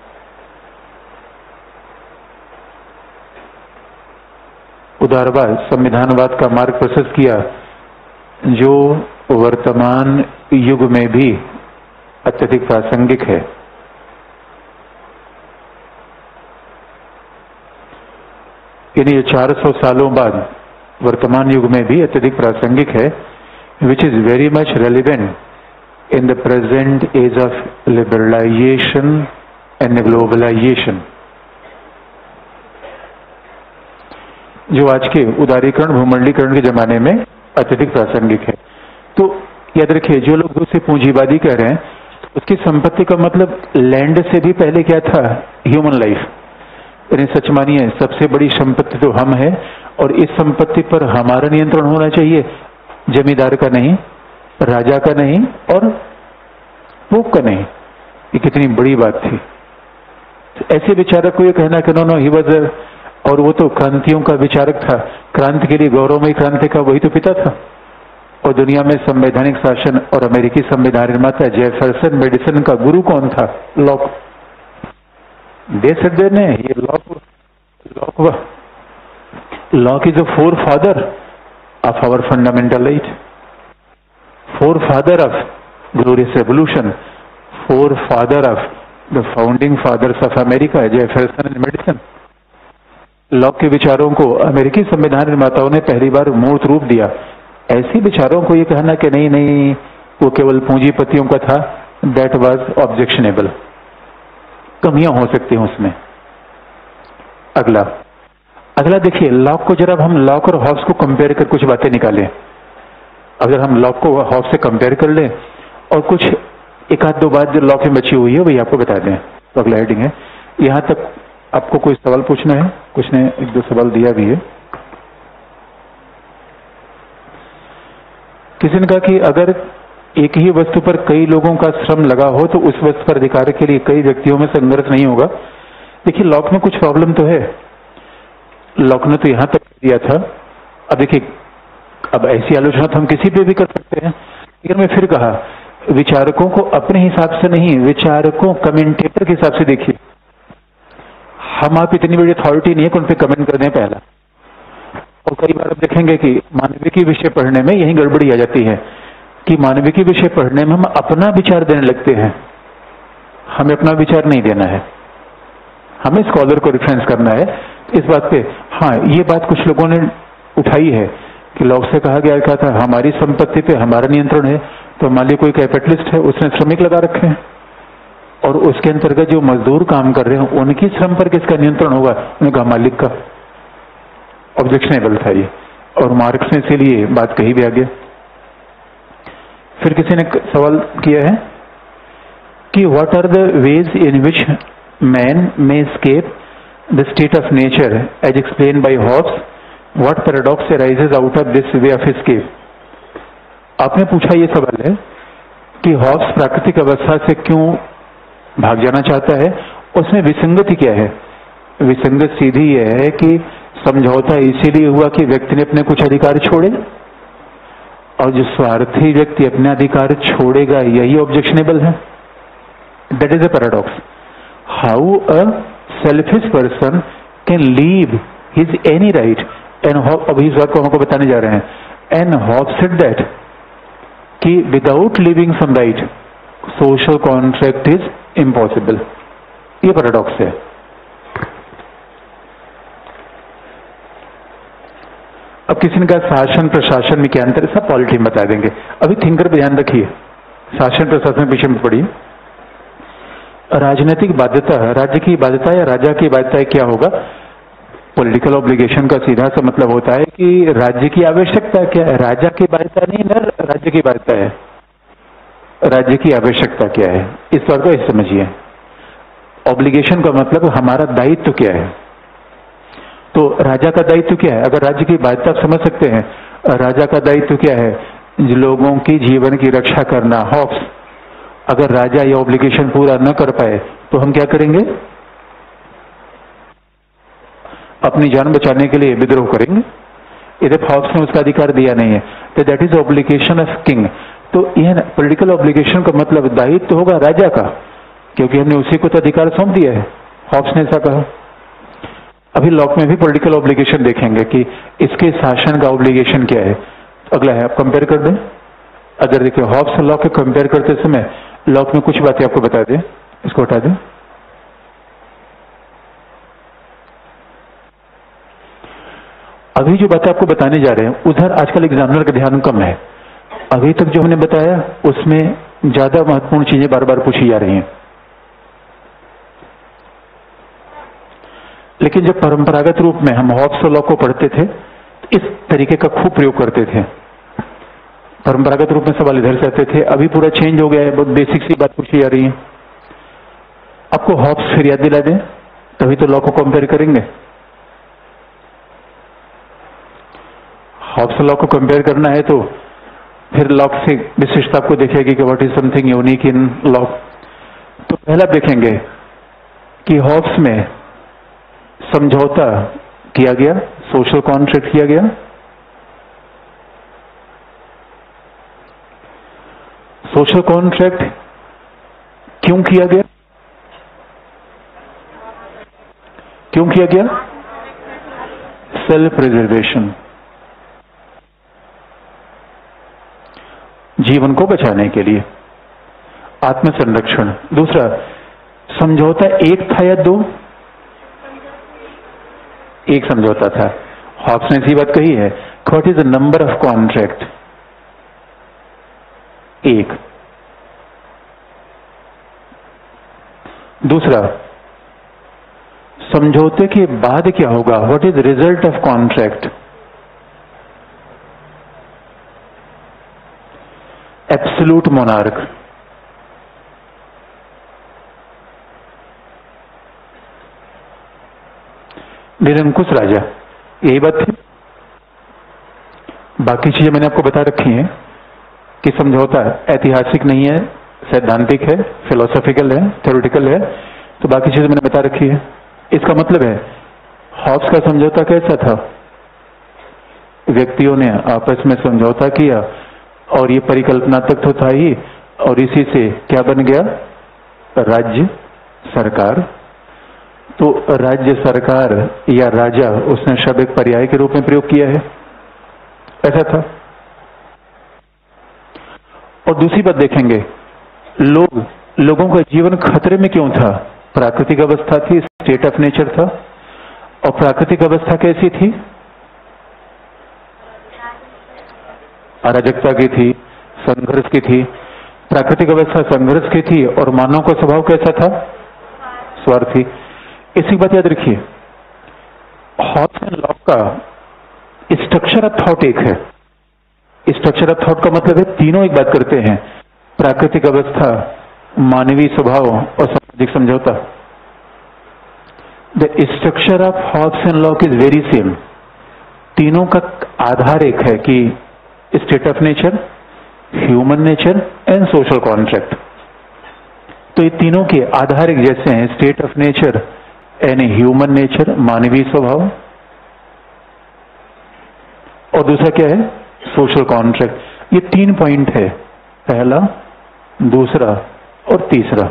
उदारवाद, संविधानवाद का मार्ग प्रशस्त किया, जो वर्तमान युग में भी अत्यधिक प्रासंगिक है। यानी चार सौ सालों बाद वर्तमान युग में भी अत्यधिक प्रासंगिक है, which is very much relevant in the present age of liberalisation and globalisation. जो आज के उदारीकरण, भूमंडलीकरण के जमाने में अत्यधिक प्रासंगिक है। याद रखिए, जो लोग उसे पूंजीवादी कह रहे हैं, उसकी संपत्ति का मतलब लैंड से भी पहले क्या था? Human life. यानी सच मानिए, सबसे बड़ी संपत्ति तो हम है, और इस संपत्ति पर हमारा नियंत्रण होना चाहिए, जमींदार का नहीं, राजा का नहीं, और पोप का नहीं। ये कितनी बड़ी बात थी। ऐसे विचारक को ये कहना कि नो नो ही वाज, और वो तो क्रांतियों का विचारक था, क्रांति के लिए गौरवमयी क्रांति का वही तो पिता था। और दुनिया में संवैधानिक शासन और अमेरिकी संविधान निर्माता जेफरसन मेडिसन का गुरु कौन था? लॉक। दे सकते ने ये Locke Locke Locke is a forefather of our fundamental right, forefather of glorious revolution, forefather of the founding fathers of America, Jefferson and Madison. Locke के विचारों को अमेरिकी संविधान निर्माताओं ने पहली बार मूर्त रूप दिया। ऐसे विचारों को ये कहना कि नहीं नहीं वो केवल पूंजीपतियों का था, दैट वाज ऑब्जेक्शनेबल। कमियां हो सकती हैं उसमें। अगला अगला देखिए, लॉक को जरा हम लॉक और हॉब्स को कंपेयर कर कुछ बातें निकालें। अगर हम लॉक को हॉब्स से कंपेयर कर लें और कुछ एक आध दो बात जो लॉक में बची हुई है वही आपको बता दें, तो अगला हेडिंग है। यहां तक आपको कोई सवाल पूछना है? कुछ ने एक दो सवाल दिया भी है। किसी ने कहा कि अगर एक ही वस्तु पर कई लोगों का श्रम लगा हो तो उस वस्तु पर अधिकार के लिए कई व्यक्तियों में संघर्ष नहीं होगा। देखिए, लॉक में कुछ प्रॉब्लम तो है। लॉक ने तो यहां तक दिया था। अब देखिए, अब ऐसी आलोचना तो हम किसी पे भी कर सकते हैं, लेकिन मैं फिर कहा, विचारकों को अपने हिसाब से नहीं, विचारकों कमेंटेटर के हिसाब से देखिए। हम आप इतनी बड़ी अथॉरिटी नहीं है कि उन पर कमेंट कर दें पहला। और कई बार आप देखेंगे कि मानविकी विषय पढ़ने में यही गड़बड़ी आ जाती है कि मानविकी विषय पढ़ने में हम अपना विचार देने लगते हैं। हमें अपना विचार नहीं देना है, हमें स्कॉलर को रेफरेंस करना है इस बात पे। हाँ, ये बात कुछ लोगों ने उठाई है कि लॉक से कहा गया क्या था, हमारी संपत्ति पे हमारा नियंत्रण है। तो मान लीजिए कोई कैपिटलिस्ट है, उसने श्रमिक लगा रखे हैं और उसके अंतर्गत जो मजदूर काम कर रहे हैं उनकी श्रम पर किसका नियंत्रण होगा? उनका मालिक का। ऑब्जेक्शनेबल था ये, और मार्क्स ने इसीलिए बात कही भी आगे। फिर किसी ने सवाल किया है कि what are the ways in which man may escape the state of nature as explain by Hobbes, what paradox arises out of this way of escape. आपने पूछा ये सवाल है कि हॉब्स प्राकृतिक अवस्था से क्यों भाग जाना चाहता है, उसमें विसंगति क्या है? विसंगत सीधी यह है कि समझौता इसीलिए हुआ कि व्यक्ति ने अपने कुछ अधिकार छोड़े, और जो स्वार्थी व्यक्ति अपने अधिकार छोड़ेगा यही ऑब्जेक्शनेबल है। That is a paradox. How a selfish person can leave his any right, and अभी इस बात को हमको बताने जा रहे हैं, एंड हॉब्स सेड दैट कि without living some right social contract is impossible. ये पैराडॉक्स है। अब किसी ने कहा शासन प्रशासन में क्या अंतर है? सब पॉलिटी में बता देंगे। अभी थिंकर पे ध्यान रखिए, शासन प्रशासन पीछे में पढ़िए। राजनीतिक बाध्यता, राज्य की बाध्यता या राजा की बाध्यता क्या होगा? पॉलिटिकल ऑब्लिगेशन का सीधा सा मतलब होता है कि राज्य की आवश्यकता क्या है। राजा की बाध्यता नहीं ना, राज्य की बाध्यता है। राज्य की आवश्यकता क्या है, इस बात को इस समझिए। ऑब्लिगेशन का मतलब हमारा दायित्व क्या है। तो राजा का दायित्व क्या है? अगर राज्य की बाध्यता आप समझ सकते हैं, राजा का दायित्व क्या है? लोगों की जीवन की रक्षा करना, हॉब्स। अगर राजा ये ऑब्लिगेशन पूरा न कर पाए तो हम क्या करेंगे? अपनी जान बचाने के लिए विद्रोह करेंगे। इधर हॉब्स ने उसका अधिकार दिया नहीं है, तो that is obligation of king. तो यह पॉलिटिकल ऑब्लिगेशन का मतलब दायित्व तो होगा राजा का, क्योंकि हमने उसी को तो अधिकार सौंप दिया है। हॉब्स ने ऐसा कहा। अभी लॉक में भी पॉलिटिकल ऑब्लिगेशन देखेंगे कि इसके शासन का ऑब्लिगेशन क्या है। अगला है, आप कंपेयर कर दें। अगर देखिए हॉब्स और लॉक के कंपेयर करते समय लॉक में कुछ बातें आपको बता दें, इसको हटा दें। अभी जो बातें आपको बताने जा रहे हैं उधर आजकल एग्जामिनर का ध्यान कम है। अभी तक जो हमने बताया उसमें ज्यादा महत्वपूर्ण चीजें बार बार पूछी जा रही हैं। लेकिन जब परंपरागत रूप में हम हॉब्स और लॉक को पढ़ते थे तो इस तरीके का खूब प्रयोग करते थे परंपरागत रूप में सवाल इधर से आते थे, अभी पूरा चेंज हो गया है, बहुत बेसिक सी बात पूछी जा रही है। आपको हॉब्स फिर याद दिला दें, तभी तो लॉ को कंपेयर करेंगे। हॉब्स लॉ को कंपेयर करना है तो फिर लॉ से विशिष्टता आपको दिखेगी कि what is something unique in law. तो पहला देखेंगे कि हॉब्स में समझौता किया गया, सोशल कॉन्ट्रैक्ट किया गया। सोशल कॉन्ट्रैक्ट क्यों किया गया? क्यों किया गया? सेल्फ प्रिजर्वेशन, जीवन को बचाने के लिए, आत्म संरक्षण। दूसरा, समझौता एक था या दो? एक समझौता था। हॉब्स ने इसी बात कही है, what is the number of contract? एक। दूसरा, समझौते के बाद क्या होगा? What is result of contract? Absolute monarch. निरंकुश राजा, यही बात थी। बाकी चीजें मैंने आपको बता रखी हैं कि समझौता ऐतिहासिक नहीं है, सैद्धांतिक है, फिलोसॉफिकल है, थ्योरेटिकल है। तो बाकी चीजें मैंने बता रखी है। इसका मतलब है हॉब्स का समझौता कैसा था? व्यक्तियों ने आपस में समझौता किया और ये परिकल्पना तक तो था ही, और इसी से क्या बन गया? राज्य सरकार। तो राज्य सरकार या राजा, उसने शब्द एक पर्याय के रूप में प्रयोग किया है, ऐसा था। और दूसरी बात देखेंगे, लोग लोगों का जीवन खतरे में क्यों था? प्राकृतिक अवस्था थी, स्टेट ऑफ नेचर था। और प्राकृतिक अवस्था कैसी थी? अराजकता की थी, संघर्ष की थी। प्राकृतिक अवस्था संघर्ष की थी और मानव का स्वभाव कैसा था? स्वार्थी। इसी बात याद रखिए, हॉब्स एंड लॉक का स्ट्रक्चर ऑफ थॉट एक है। स्ट्रक्चर ऑफ थॉट का मतलब है तीनों एक बात करते हैं, प्राकृतिक अवस्था, मानवीय स्वभाव और सामाजिक समझौता। The structure of Hobbes and Locke is very same. तीनों का आधार एक है कि state of nature, human nature and social contract. तो ये तीनों के आधार एक जैसे हैं, state of nature and human nature, मानवीय स्वभाव, और दूसरा क्या है? Social contract. ये तीन पॉइंट है, पहला, दूसरा और तीसरा।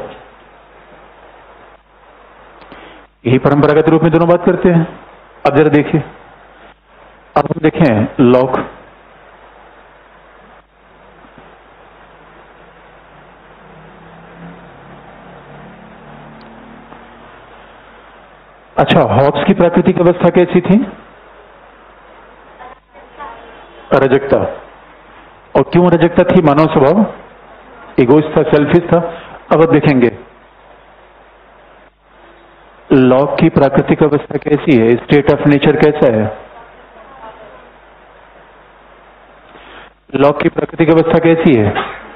यही परंपरागत रूप में दोनों बात करते हैं। अब जरा देखिए, अब हम देखें लॉक। अच्छा, हॉब्स की प्राकृतिक अवस्था कैसी थी? अराजकता। और क्यों अराजकता थी? मानव स्वभाव इगोइस्ट था, सेल्फिश था। अब अब देखेंगे लॉक की प्राकृतिक अवस्था कैसी है, स्टेट ऑफ नेचर कैसा है? लॉक की प्राकृतिक अवस्था कैसी है?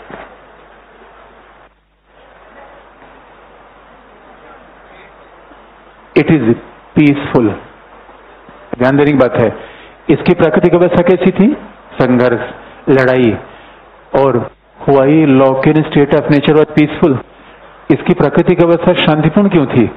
It is peaceful. ध्यान देने की बात है, इसकी प्राकृतिक अवस्था कैसी थी? संघर्ष, लड़ाई। और हुआ ही Locke in state of nature was peaceful. इसकी प्राकृतिक अवस्था शांतिपूर्ण क्यों थी?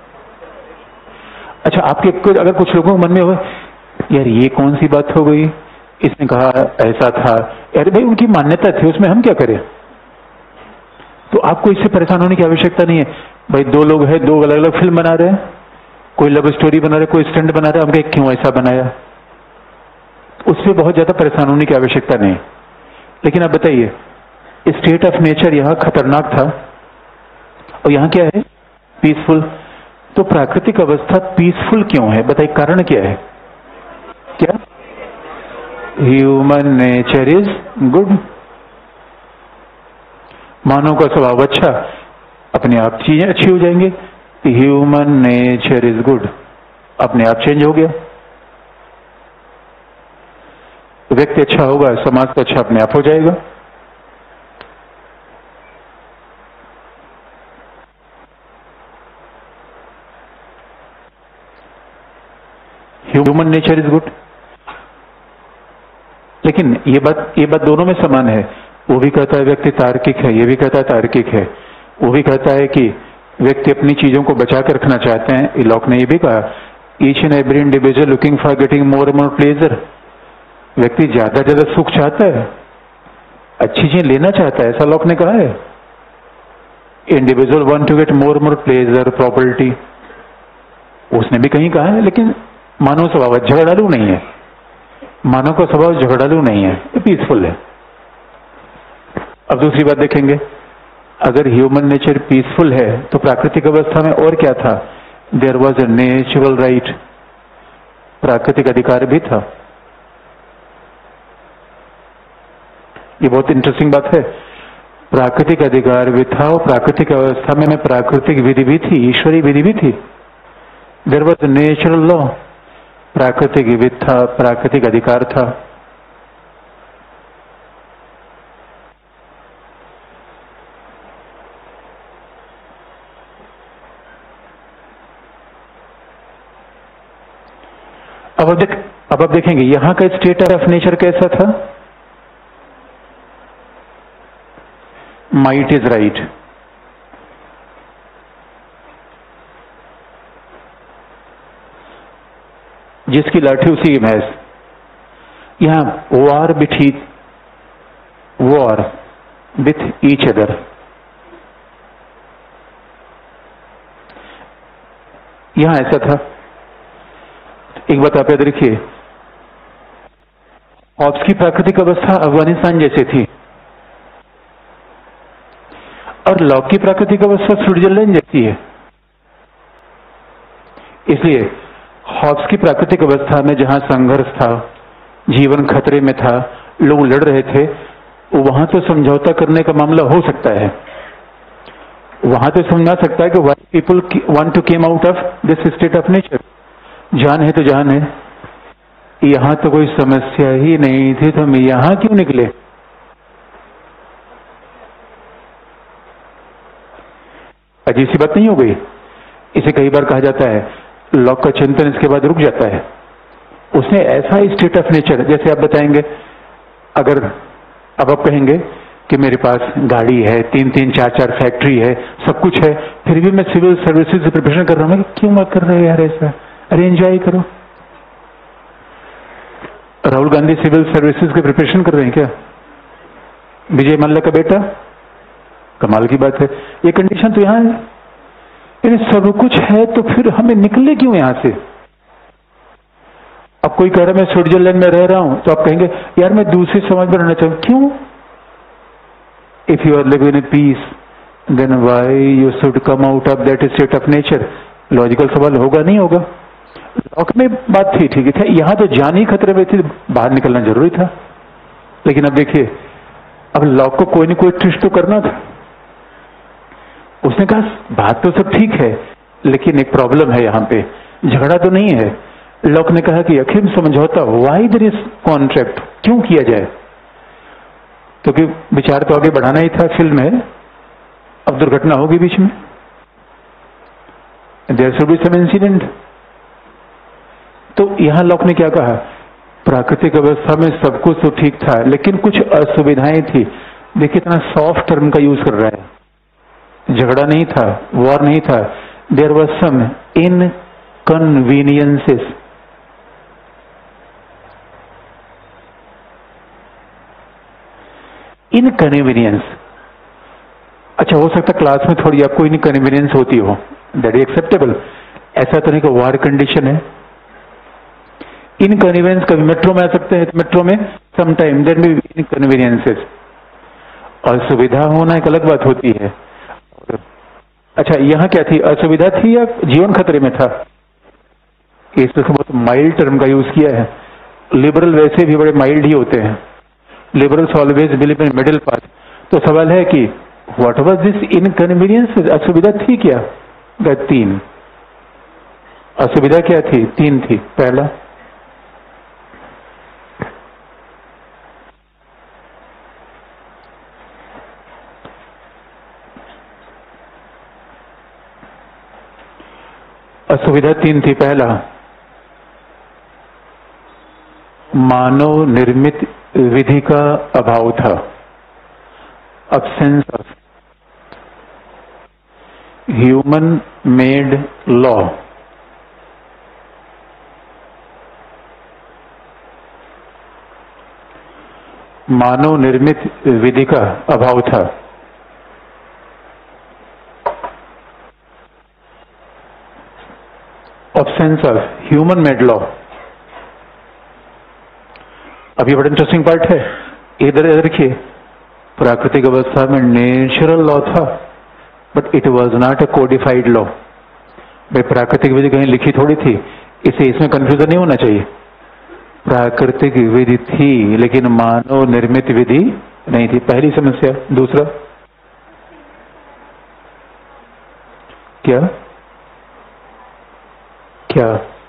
अच्छा, आपके कुछ अगर कुछ लोगों के मन में हो, यार ये कौन सी बात हो गई, इसने कहा ऐसा था, अरे भाई उनकी मान्यता थी, उसमें हम क्या करें? तो आपको इससे परेशान होने की आवश्यकता नहीं है। भाई दो लोग हैं, दो अलग अलग फिल्म बना रहे हैं, कोई लव स्टोरी बना रहे, कोई स्टंट बना रहे, हम कहें क्यों ऐसा बनाया? उससे बहुत ज्यादा परेशान होने की आवश्यकता नहीं। लेकिन आप बताइए, स्टेट ऑफ नेचर यहां खतरनाक था और यहां क्या है? पीसफुल। तो प्राकृतिक अवस्था पीसफुल क्यों है? बताइए, कारण क्या है? क्या? Human nature is good. मानव का स्वभाव अच्छा, अपने आप चीजें अच्छी हो जाएंगे। ह्यूमन नेचर इज गुड, अपने आप चेंज हो गया। व्यक्ति अच्छा होगा, समाज तो अच्छा अपने आप हो जाएगा। Human nature is good. लेकिन ये बात ये बात दोनों में समान है। वो भी कहता है व्यक्ति तार्किक है, ये भी कहता है तार्किक है। वो भी कहता है कि व्यक्ति अपनी चीजों को बचा कर रखना चाहते हैं। लॉक ने ये भी कहा, each and every individual looking for getting more and more pleasure. व्यक्ति ज्यादा ज्यादा सुख चाहता है, अच्छी चीज लेना चाहता है, ऐसा लॉक ने कहा है। Individual want to get more more pleasure, property, उसने भी कहीं कहा है। लेकिन मानव स्वभाव झगड़ालू नहीं है, मानव का स्वभाव झगड़ालू नहीं है, ये पीसफुल है। अब दूसरी बात देखेंगे, अगर ह्यूमन नेचर पीसफुल है तो प्राकृतिक अवस्था में और क्या था? There was a natural right, प्राकृतिक अधिकार भी था। ये बहुत इंटरेस्टिंग बात है। प्राकृतिक अधिकार भी था और प्राकृतिक अवस्था में प्राकृतिक विधि भी थी, ईश्वरीय विधि भी थी। There was a natural law, प्राकृतिक विधि था, प्राकृतिक अधिकार था। अब अब देख अब आप देखेंगे यहां का स्टेट ऑफ नेचर कैसा था? Might is right. जिसकी लाठी उसी की भैंस। यहां war between war with each other. यहां ऐसा था। एक बात आप याद रखिए, हॉब्स की प्राकृतिक अवस्था अफगानिस्तान जैसे थी और लॉक की प्राकृतिक अवस्था स्विट्जरलैंड जैसी है। इसलिए हॉब्स की प्राकृतिक अवस्था में जहां संघर्ष था, जीवन खतरे में था, लोग लड़ रहे थे, वहां तो समझौता करने का मामला हो सकता है। वहां तो समझा सकता है कि why people want to came out of this state of nature. जान है तो जान है, यहां तो कोई समस्या ही नहीं थी तो हम यहां क्यों निकले? अजीब सी बात नहीं हो गई? इसे कई बार कहा जाता है लॉक का चिंतन इसके बाद रुक जाता है। उसने ऐसा स्टेट ऑफ नेचर, जैसे आप बताएंगे, अगर अब आप कहेंगे कि मेरे पास गाड़ी है, तीन तीन चार चार फैक्ट्री है, सब कुछ है, फिर भी मैं सिविल सर्विसेज से प्रिपरेशन कर रहा हूं, क्यों मत कर रहे यार ऐसा? अरे एंजॉय करो। राहुल गांधी सिविल सर्विसेज के प्रिपरेशन कर रहे हैं क्या? विजय मल्ल्या का बेटा? कमाल की बात है। ये कंडीशन तो यहां है, ये सब कुछ है, तो फिर हमें निकले क्यों यहां से? अब कोई कह रहा है मैं स्विट्जरलैंड में रह रहा हूं, तो आप कहेंगे यार मैं दूसरे समाज में रहना चाहूं। क्यों? If you are living in peace then why you should come out of that state of nature? Logical सवाल होगा नहीं होगा? लॉक में बात थी, ठीक है, यहां तो जान ही खतरे में थी, बाहर निकलना जरूरी था। लेकिन अब देखिए, अब लॉक को कोई न कोई ट्विस्ट तो करना था। उसने कहा बात तो सब ठीक है, लेकिन एक प्रॉब्लम है यहां पे, झगड़ा तो नहीं है। लॉक ने कहा कि अखिम समझौता, व्हाई देयर इज कॉन्ट्रैक्ट, क्यों किया जाए? क्योंकि विचार तो आगे बढ़ाना ही था फिल्म है, अब दुर्घटना होगी बीच में, there should be some incident. तो यहां लॉक ने क्या कहा? प्राकृतिक अवस्था में सब कुछ तो ठीक था, लेकिन कुछ असुविधाएं थी। देखिए इतना सॉफ्ट टर्म का यूज कर रहा है। झगड़ा नहीं था, वॉर नहीं था, there was some inconveniences. Inconvenience, अच्छा हो सकता क्लास में थोड़ी आपको इनकन्वीनियंस होती हो, दैट इज एक्सेप्टेबल। ऐसा तो नहीं कि वॉर कंडीशन है। इनकन्वीनियंस कभी मेट्रो में आ सकते हैं, मेट्रो में sometime there may be inconveniences, और सुविधा होना एक अलग बात होती है। अच्छा यहां क्या थी? असुविधा थी या जीवन खतरे में था? इसमें बहुत माइल्ड टर्म का यूज किया है। लिबरल वैसे भी बड़े माइल्ड ही होते हैं। Liberals always believe in middle path. तो सवाल है कि व्हाट वाज दिस इनकन्वीनियंस? असुविधा थी क्या? तीन असुविधा क्या थी? तीन थी। पहला, असुविधा तीन थी। पहला, मानव निर्मित विधि का अभाव था, absence of human made law। मानव निर्मित विधि का अभाव था। absence of human made law। अब ये बड़ा इंटरेस्टिंग पार्ट है। इधर इधर देखिए, प्राकृतिक अवस्था में नेचुरल लॉ था, but it was not a codified law. भाई प्राकृतिक विधि कहीं लिखी थोड़ी थी, इसे इसमें कंफ्यूजन नहीं होना चाहिए। प्राकृतिक विधि थी लेकिन मानव निर्मित विधि नहीं थी, पहली समस्या। दूसरा क्या क्या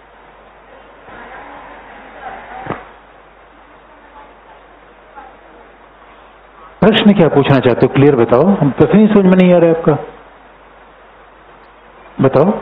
प्रश्न क्या पूछना चाहते हो? क्लियर बताओ, हम प्रश्न ही समझ में नहीं आ रहा है आपका। बताओ।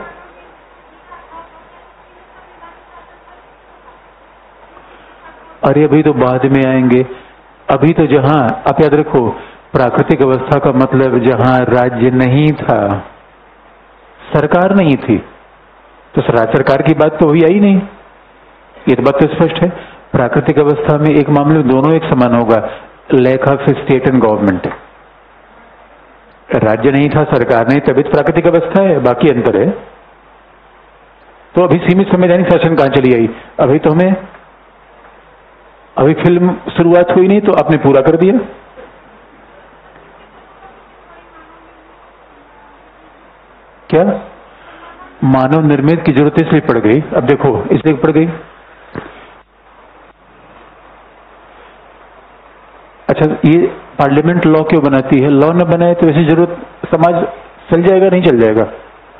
अरे अभी तो बाद में आएंगे, अभी तो जहां, आप याद रखो, प्राकृतिक अवस्था का मतलब जहां राज्य नहीं था, सरकार नहीं थी, तो राज्य सरकार की बात तो अभी आई नहीं। ये तो बात तो स्पष्ट है। प्राकृतिक अवस्था में एक मामले में दोनों एक समान होगा, lack of state and government. राज्य नहीं था, सरकार नहीं, तभी तो प्राकृतिक अवस्था है, बाकी अंतर है। तो अभी सीमित संवैधानिक शासन कहां चली आई? अभी तो हमें, अभी फिल्म शुरुआत हुई नहीं तो आपने पूरा कर दिया। क्या मानव निर्मित की जरूरत इसलिए पड़ गई? अब देखो, इसलिए पड़ गई। अच्छा, ये पार्लियामेंट लॉ क्यों बनाती है? लॉ न बनाए तो ऐसी जरूरत समाज चल जाएगा, नहीं चल जाएगा?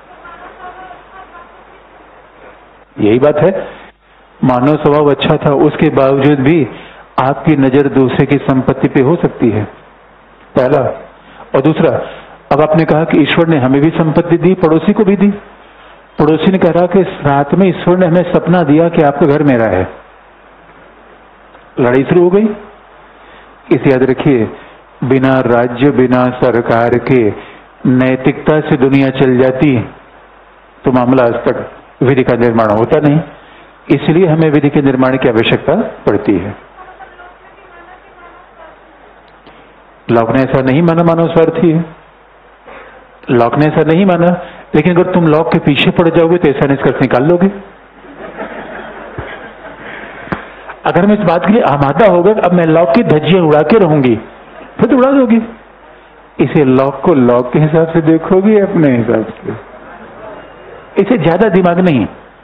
यही बात है। मानव स्वभाव अच्छा था, उसके बावजूद भी आपकी नजर दूसरे की संपत्ति पे हो सकती है, पहला। और दूसरा, अब आपने कहा कि ईश्वर ने हमें भी संपत्ति दी, पड़ोसी को भी दी। पड़ोसी ने कहा कि रात में ईश्वर ने हमें सपना दिया कि आपका घर मेरा है। लड़ाई शुरू हो गई। इसे याद रखिए, बिना राज्य, बिना सरकार के नैतिकता से दुनिया चल जाती तो मामला आज तक विधि का निर्माण होता नहीं। इसलिए हमें विधि के निर्माण की आवश्यकता पड़ती है। लॉक ने ऐसा नहीं माना मानव स्वार्थी है, लॉक ने ऐसा नहीं माना, लेकिन अगर तुम लॉक के पीछे पड़ जाओगे तो ऐसा निष्कर्ष निकाल लोगे। अगर मैं इस बात के लिए आमादा होगा अब मैं लॉक की धज्जियां उड़ा के रहूंगी, फिर तो उड़ा दोगी। इसे लॉक को लॉक के हिसाब से देखोगे, अपने हिसाब से। इसे ज्यादा दिमाग नहीं।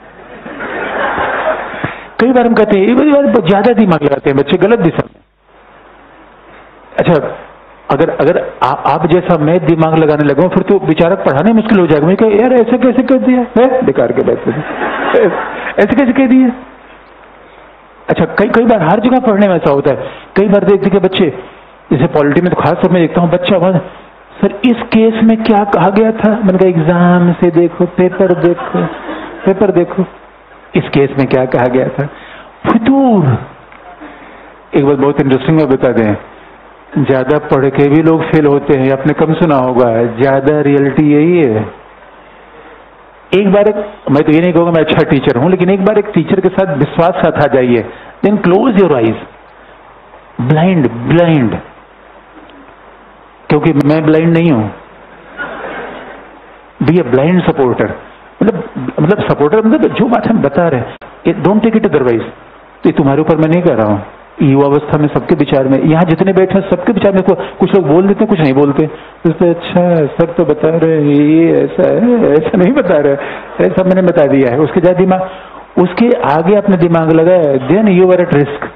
कई बार हम कहते हैं ज्यादा दिमाग लगाते हैं बच्चे, गलत दिशा में। अच्छा, अगर अगर आ, आप जैसा मैं दिमाग लगाने लगूं फिर तो विचारक पढ़ाने मुश्किल हो जाएगा। मैं कह यार ऐसे कैसे कर दिया है, बेकार के बात ऐसे कैसे कह दिया। अच्छा, कई कई बार हर जगह पढ़ने में ऐसा होता है। कई बार देखते कि बच्चे, जैसे पॉलिटी में तो खास तौर में देखता हूँ, बच्चा वहां सर इस केस में क्या कहा गया था। मैंने कहा एग्जाम से देखो, पेपर देखो, पेपर देखो, इस केस में क्या कहा गया था। फितूर। एक बात बहुत इंटरेस्टिंग मैं बता दें, ज्यादा पढ़ के भी लोग फेल होते हैं, आपने कम सुना होगा। ज्यादा रियलिटी यही है। एक बार एक, मैं तो ये नहीं कहूंगा मैं अच्छा टीचर हूं, लेकिन एक बार एक टीचर के साथ विश्वास साथ आ जाइए, then close your eyes. Blind blind क्योंकि मैं ब्लाइंड नहीं हूं। Be a blind supporter. मतलब मतलब सपोर्टर मतलब जो बात हम बता रहे हैं, डोंट टेक इट अदरवाइज। तो तुम्हारे ऊपर मैं नहीं कह रहा हूं, युवावस्था में सबके विचार में, यहाँ जितने बैठे हैं सबके विचार में कुछ लोग बोल देते हैं, कुछ नहीं बोलते। तो अच्छा सर तो बता रहे हैं ये ऐसा है, ऐसा नहीं बता रहे, ऐसा मैंने बता दिया है। उसके ज्यादा दिमाग, उसके आगे अपने दिमाग लगाया, then you are at risk.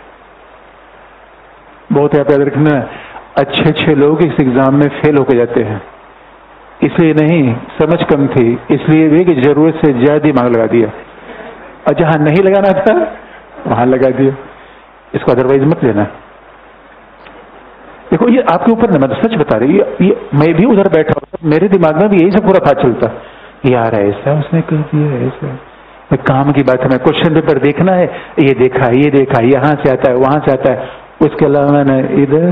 बहुत याद रखना, अच्छे अच्छे लोग इस एग्जाम में फेल होकर जाते हैं। इसलिए नहीं, समझ कम थी, इसलिए भी कि जरूरत से ज्यादा दिमाग लगा दिया, और जहां नहीं लगाना था वहां लगा दिया। इसको अदरवाइज मत लेना। देखो ये आपके ऊपर ना, मैं तो सच बता रही, ये, ये मैं भी उधर बैठा हूं, मेरे दिमाग में भी यही सब पूरा था चलता। यार ऐसा उसने कर दिया, ऐसा काम की बात हमें क्वेश्चन पेपर देखना है, ये देखा ये देखा, यहाँ से आता है वहां से आता है, उसके अलावा मैंने इधर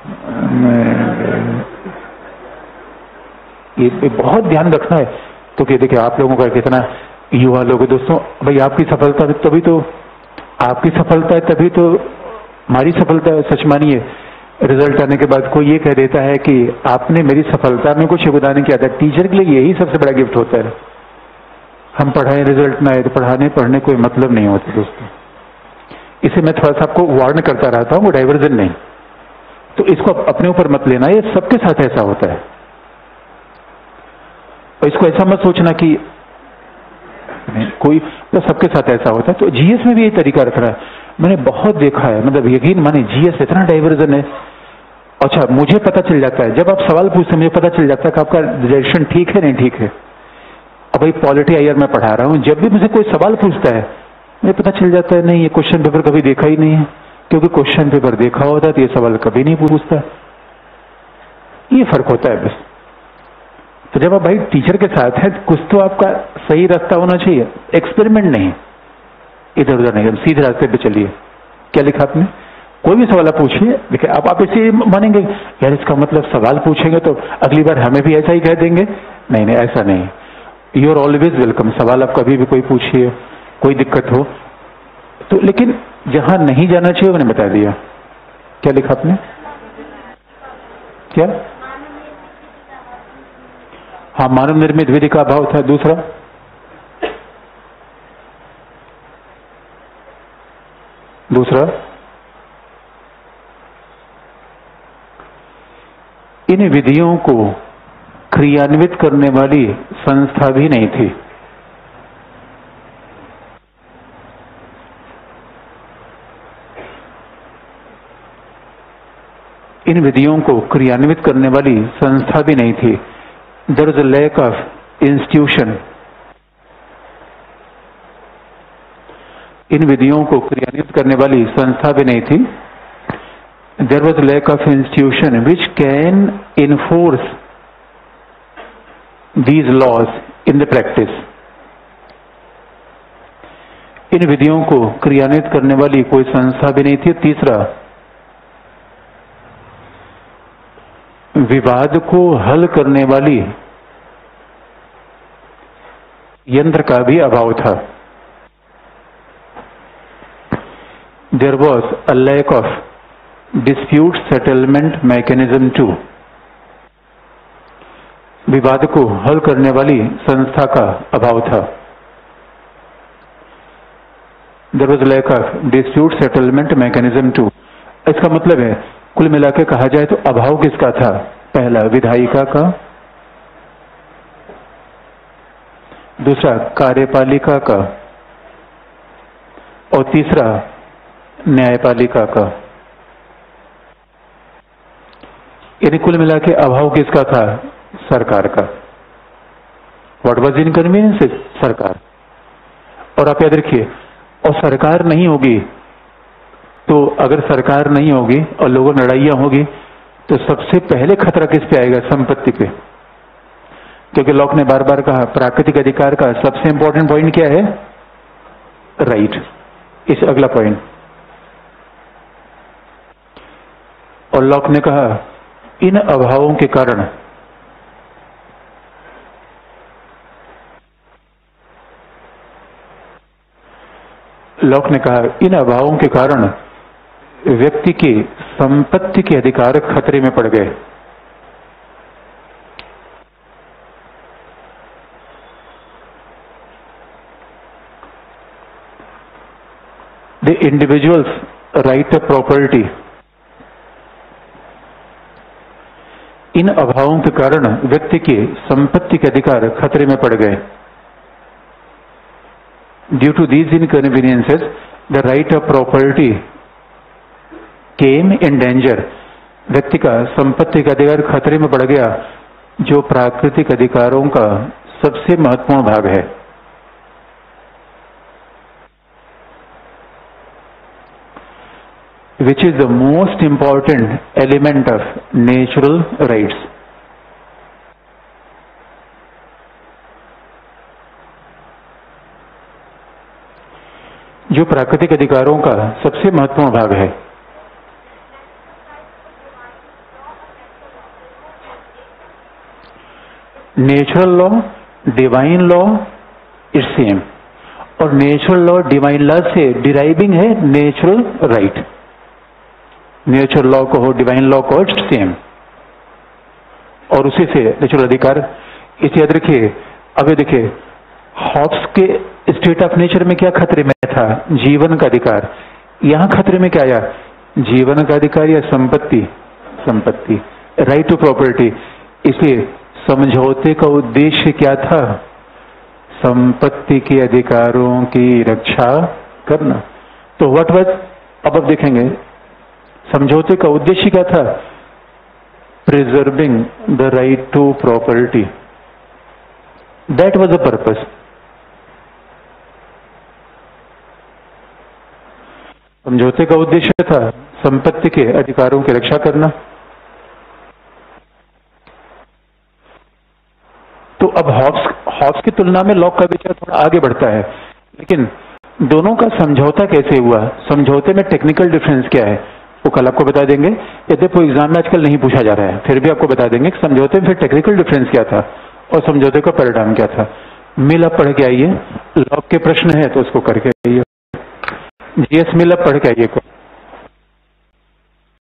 ये बहुत ध्यान रखना है। तो क्या देखिए आप लोगों का कितना युवा लोग दोस्तों, भाई आपकी सफलता तभी तो आपकी सफलता है, तभी तो हमारी सफलता है। सच मानिए, रिजल्ट आने के बाद कोई ये कह देता है कि आपने मेरी सफलता में कुछ योगदान किया था। टीचर के लिए यही सबसे बड़ा गिफ्ट होता है। हम पढ़ाए रिजल्ट ना आए तो पढ़ाने पढ़ने कोई मतलब नहीं होता दोस्तों। इसे मैं थोड़ा सा आपको वार्न करता रहता हूँ, वो डाइवर्जन नहीं। तो इसको अपने ऊपर मत लेना, ये सबके साथ ऐसा होता है। और इसको ऐसा मत सोचना कि कोई तो सबके साथ ऐसा होता है। तो जीएस में भी यही तरीका रख रहा है। मैंने बहुत देखा है, मतलब यकीन माने जीएस इतना डाइवर्जन है। अच्छा, मुझे पता चल जाता है जब आप सवाल पूछते, मुझे पता चल जाता है कि आपका डायरेक्शन ठीक है नहीं ठीक है। अब भाई पॉलिटी आईआर मैं पढ़ा रहा हूँ, जब भी मुझे कोई सवाल पूछता है मुझे पता चल जाता है नहीं ये क्वेश्चन पेपर कभी देखा ही नहीं है, क्योंकि क्वेश्चन पेपर देखा होता तो ये सवाल कभी नहीं पूछता। ये फर्क होता है बस। तो जब आप भाई टीचर के साथ है, कुछ तो आपका सही रास्ता होना चाहिए, एक्सपेरिमेंट नहीं, इधर उधर नहीं, सीधे रास्ते पे चलिए। क्या लिखा आपने? कोई भी सवाल आप पूछिए, देखिए आप आप इसे मानेंगे यार इसका मतलब सवाल पूछेंगे तो अगली बार हमें भी ऐसा ही कह देंगे। नहीं नहीं, ऐसा नहीं। You are always welcome. सवाल आप कभी भी कोई पूछिए, कोई दिक्कत हो तो। लेकिन जहां नहीं जाना चाहिए मैंने बता दिया। क्या लिखा आपने? क्या? हाँ, मानव निर्मित विधि का अभाव था। दूसरा, दूसरा इन विधियों को क्रियान्वित करने वाली संस्था भी नहीं थी। इन विधियों को क्रियान्वित करने वाली संस्था भी नहीं थी। There is a lack of institution. इन विधियों को क्रियान्वित करने वाली संस्था भी नहीं थी। There was lack of institution which can enforce these laws in the practice. इन विधियों को क्रियान्वित करने वाली कोई संस्था भी नहीं थी। तीसरा, विवाद को हल करने वाली यंत्र का भी अभाव था। There was a lack of dispute settlement mechanism too. विवाद को हल करने वाली संस्था का अभाव था। There was lack of dispute settlement mechanism too. इसका मतलब है कुल मिलाकर कहा जाए तो अभाव किसका था? पहला, विधायिका का। दूसरा, कार्यपालिका का। और तीसरा, न्यायपालिका का। यानी कुल मिलाकर अभाव किसका था? सरकार का। What was inconvenience? सरकार। और आप याद रखिए, और सरकार नहीं होगी तो अगर सरकार नहीं होगी और लोगों में लड़ाइयां होगी तो सबसे पहले खतरा किस पे आएगा? संपत्ति पे। क्योंकि लॉक ने बार बार कहा प्राकृतिक अधिकार का सबसे इंपॉर्टेंट पॉइंट क्या है? राइट। इस अगला पॉइंट। और लॉक ने कहा इन अभावों के कारण लॉक ने कहा इन अभावों के कारण व्यक्ति के संपत्ति के अधिकार खतरे में पड़ गए। The individuals right of property. इन अभावों के कारण व्यक्ति के संपत्ति के अधिकार खतरे में पड़ गए। Due to these inconveniences the right of property came in danger. व्यक्ति का संपत्ति का अधिकार खतरे में पड़ गया, जो प्राकृतिक अधिकारों का सबसे महत्वपूर्ण भाग है। Which is the most important element of natural rights. जो प्राकृतिक अधिकारों का सबसे महत्वपूर्ण भाग है। Natural law, divine law it's same, और नेचुरल लॉ डिवाइन लॉ से डिराइविंग है नेचुरल राइट। नेचुरल लॉ को हो, डिवाइन लॉ को, इट्स सेम, और उसी से नेचुरल अधिकार। इसे याद रखिए। अब ये देखिए, हॉब्स के स्टेट ऑफ नेचर में क्या खतरे में था? जीवन का अधिकार। यहां खतरे में क्या आया? जीवन का अधिकार या संपत्ति? संपत्ति, राइट टू प्रॉपर्टी। इसलिए समझौते का उद्देश्य क्या था? संपत्ति के अधिकारों की रक्षा करना। तो व्हाट वाज, अब अब देखेंगे समझौते का उद्देश्य क्या था? Preserving the right to property, that was the purpose. समझौते का उद्देश्य था संपत्ति के अधिकारों की रक्षा करना। तो अब हॉब्स हॉब्स की तुलना में लॉक का विचार थोड़ा आगे बढ़ता है, लेकिन दोनों का समझौता कैसे हुआ, समझौते में टेक्निकल डिफरेंस क्या है, वो कल आपको बता देंगे। यद्यपि वो एग्जाम में आजकल नहीं पूछा जा रहा है, फिर भी आपको बता देंगे कि समझौते में फिर टेक्निकल डिफरेंस क्या था और समझौते का परिणाम क्या था। मिल आप पढ़ के आइए, लॉक के प्रश्न है तो उसको करके आइए। जीएस मिल आप पढ़ के आइए।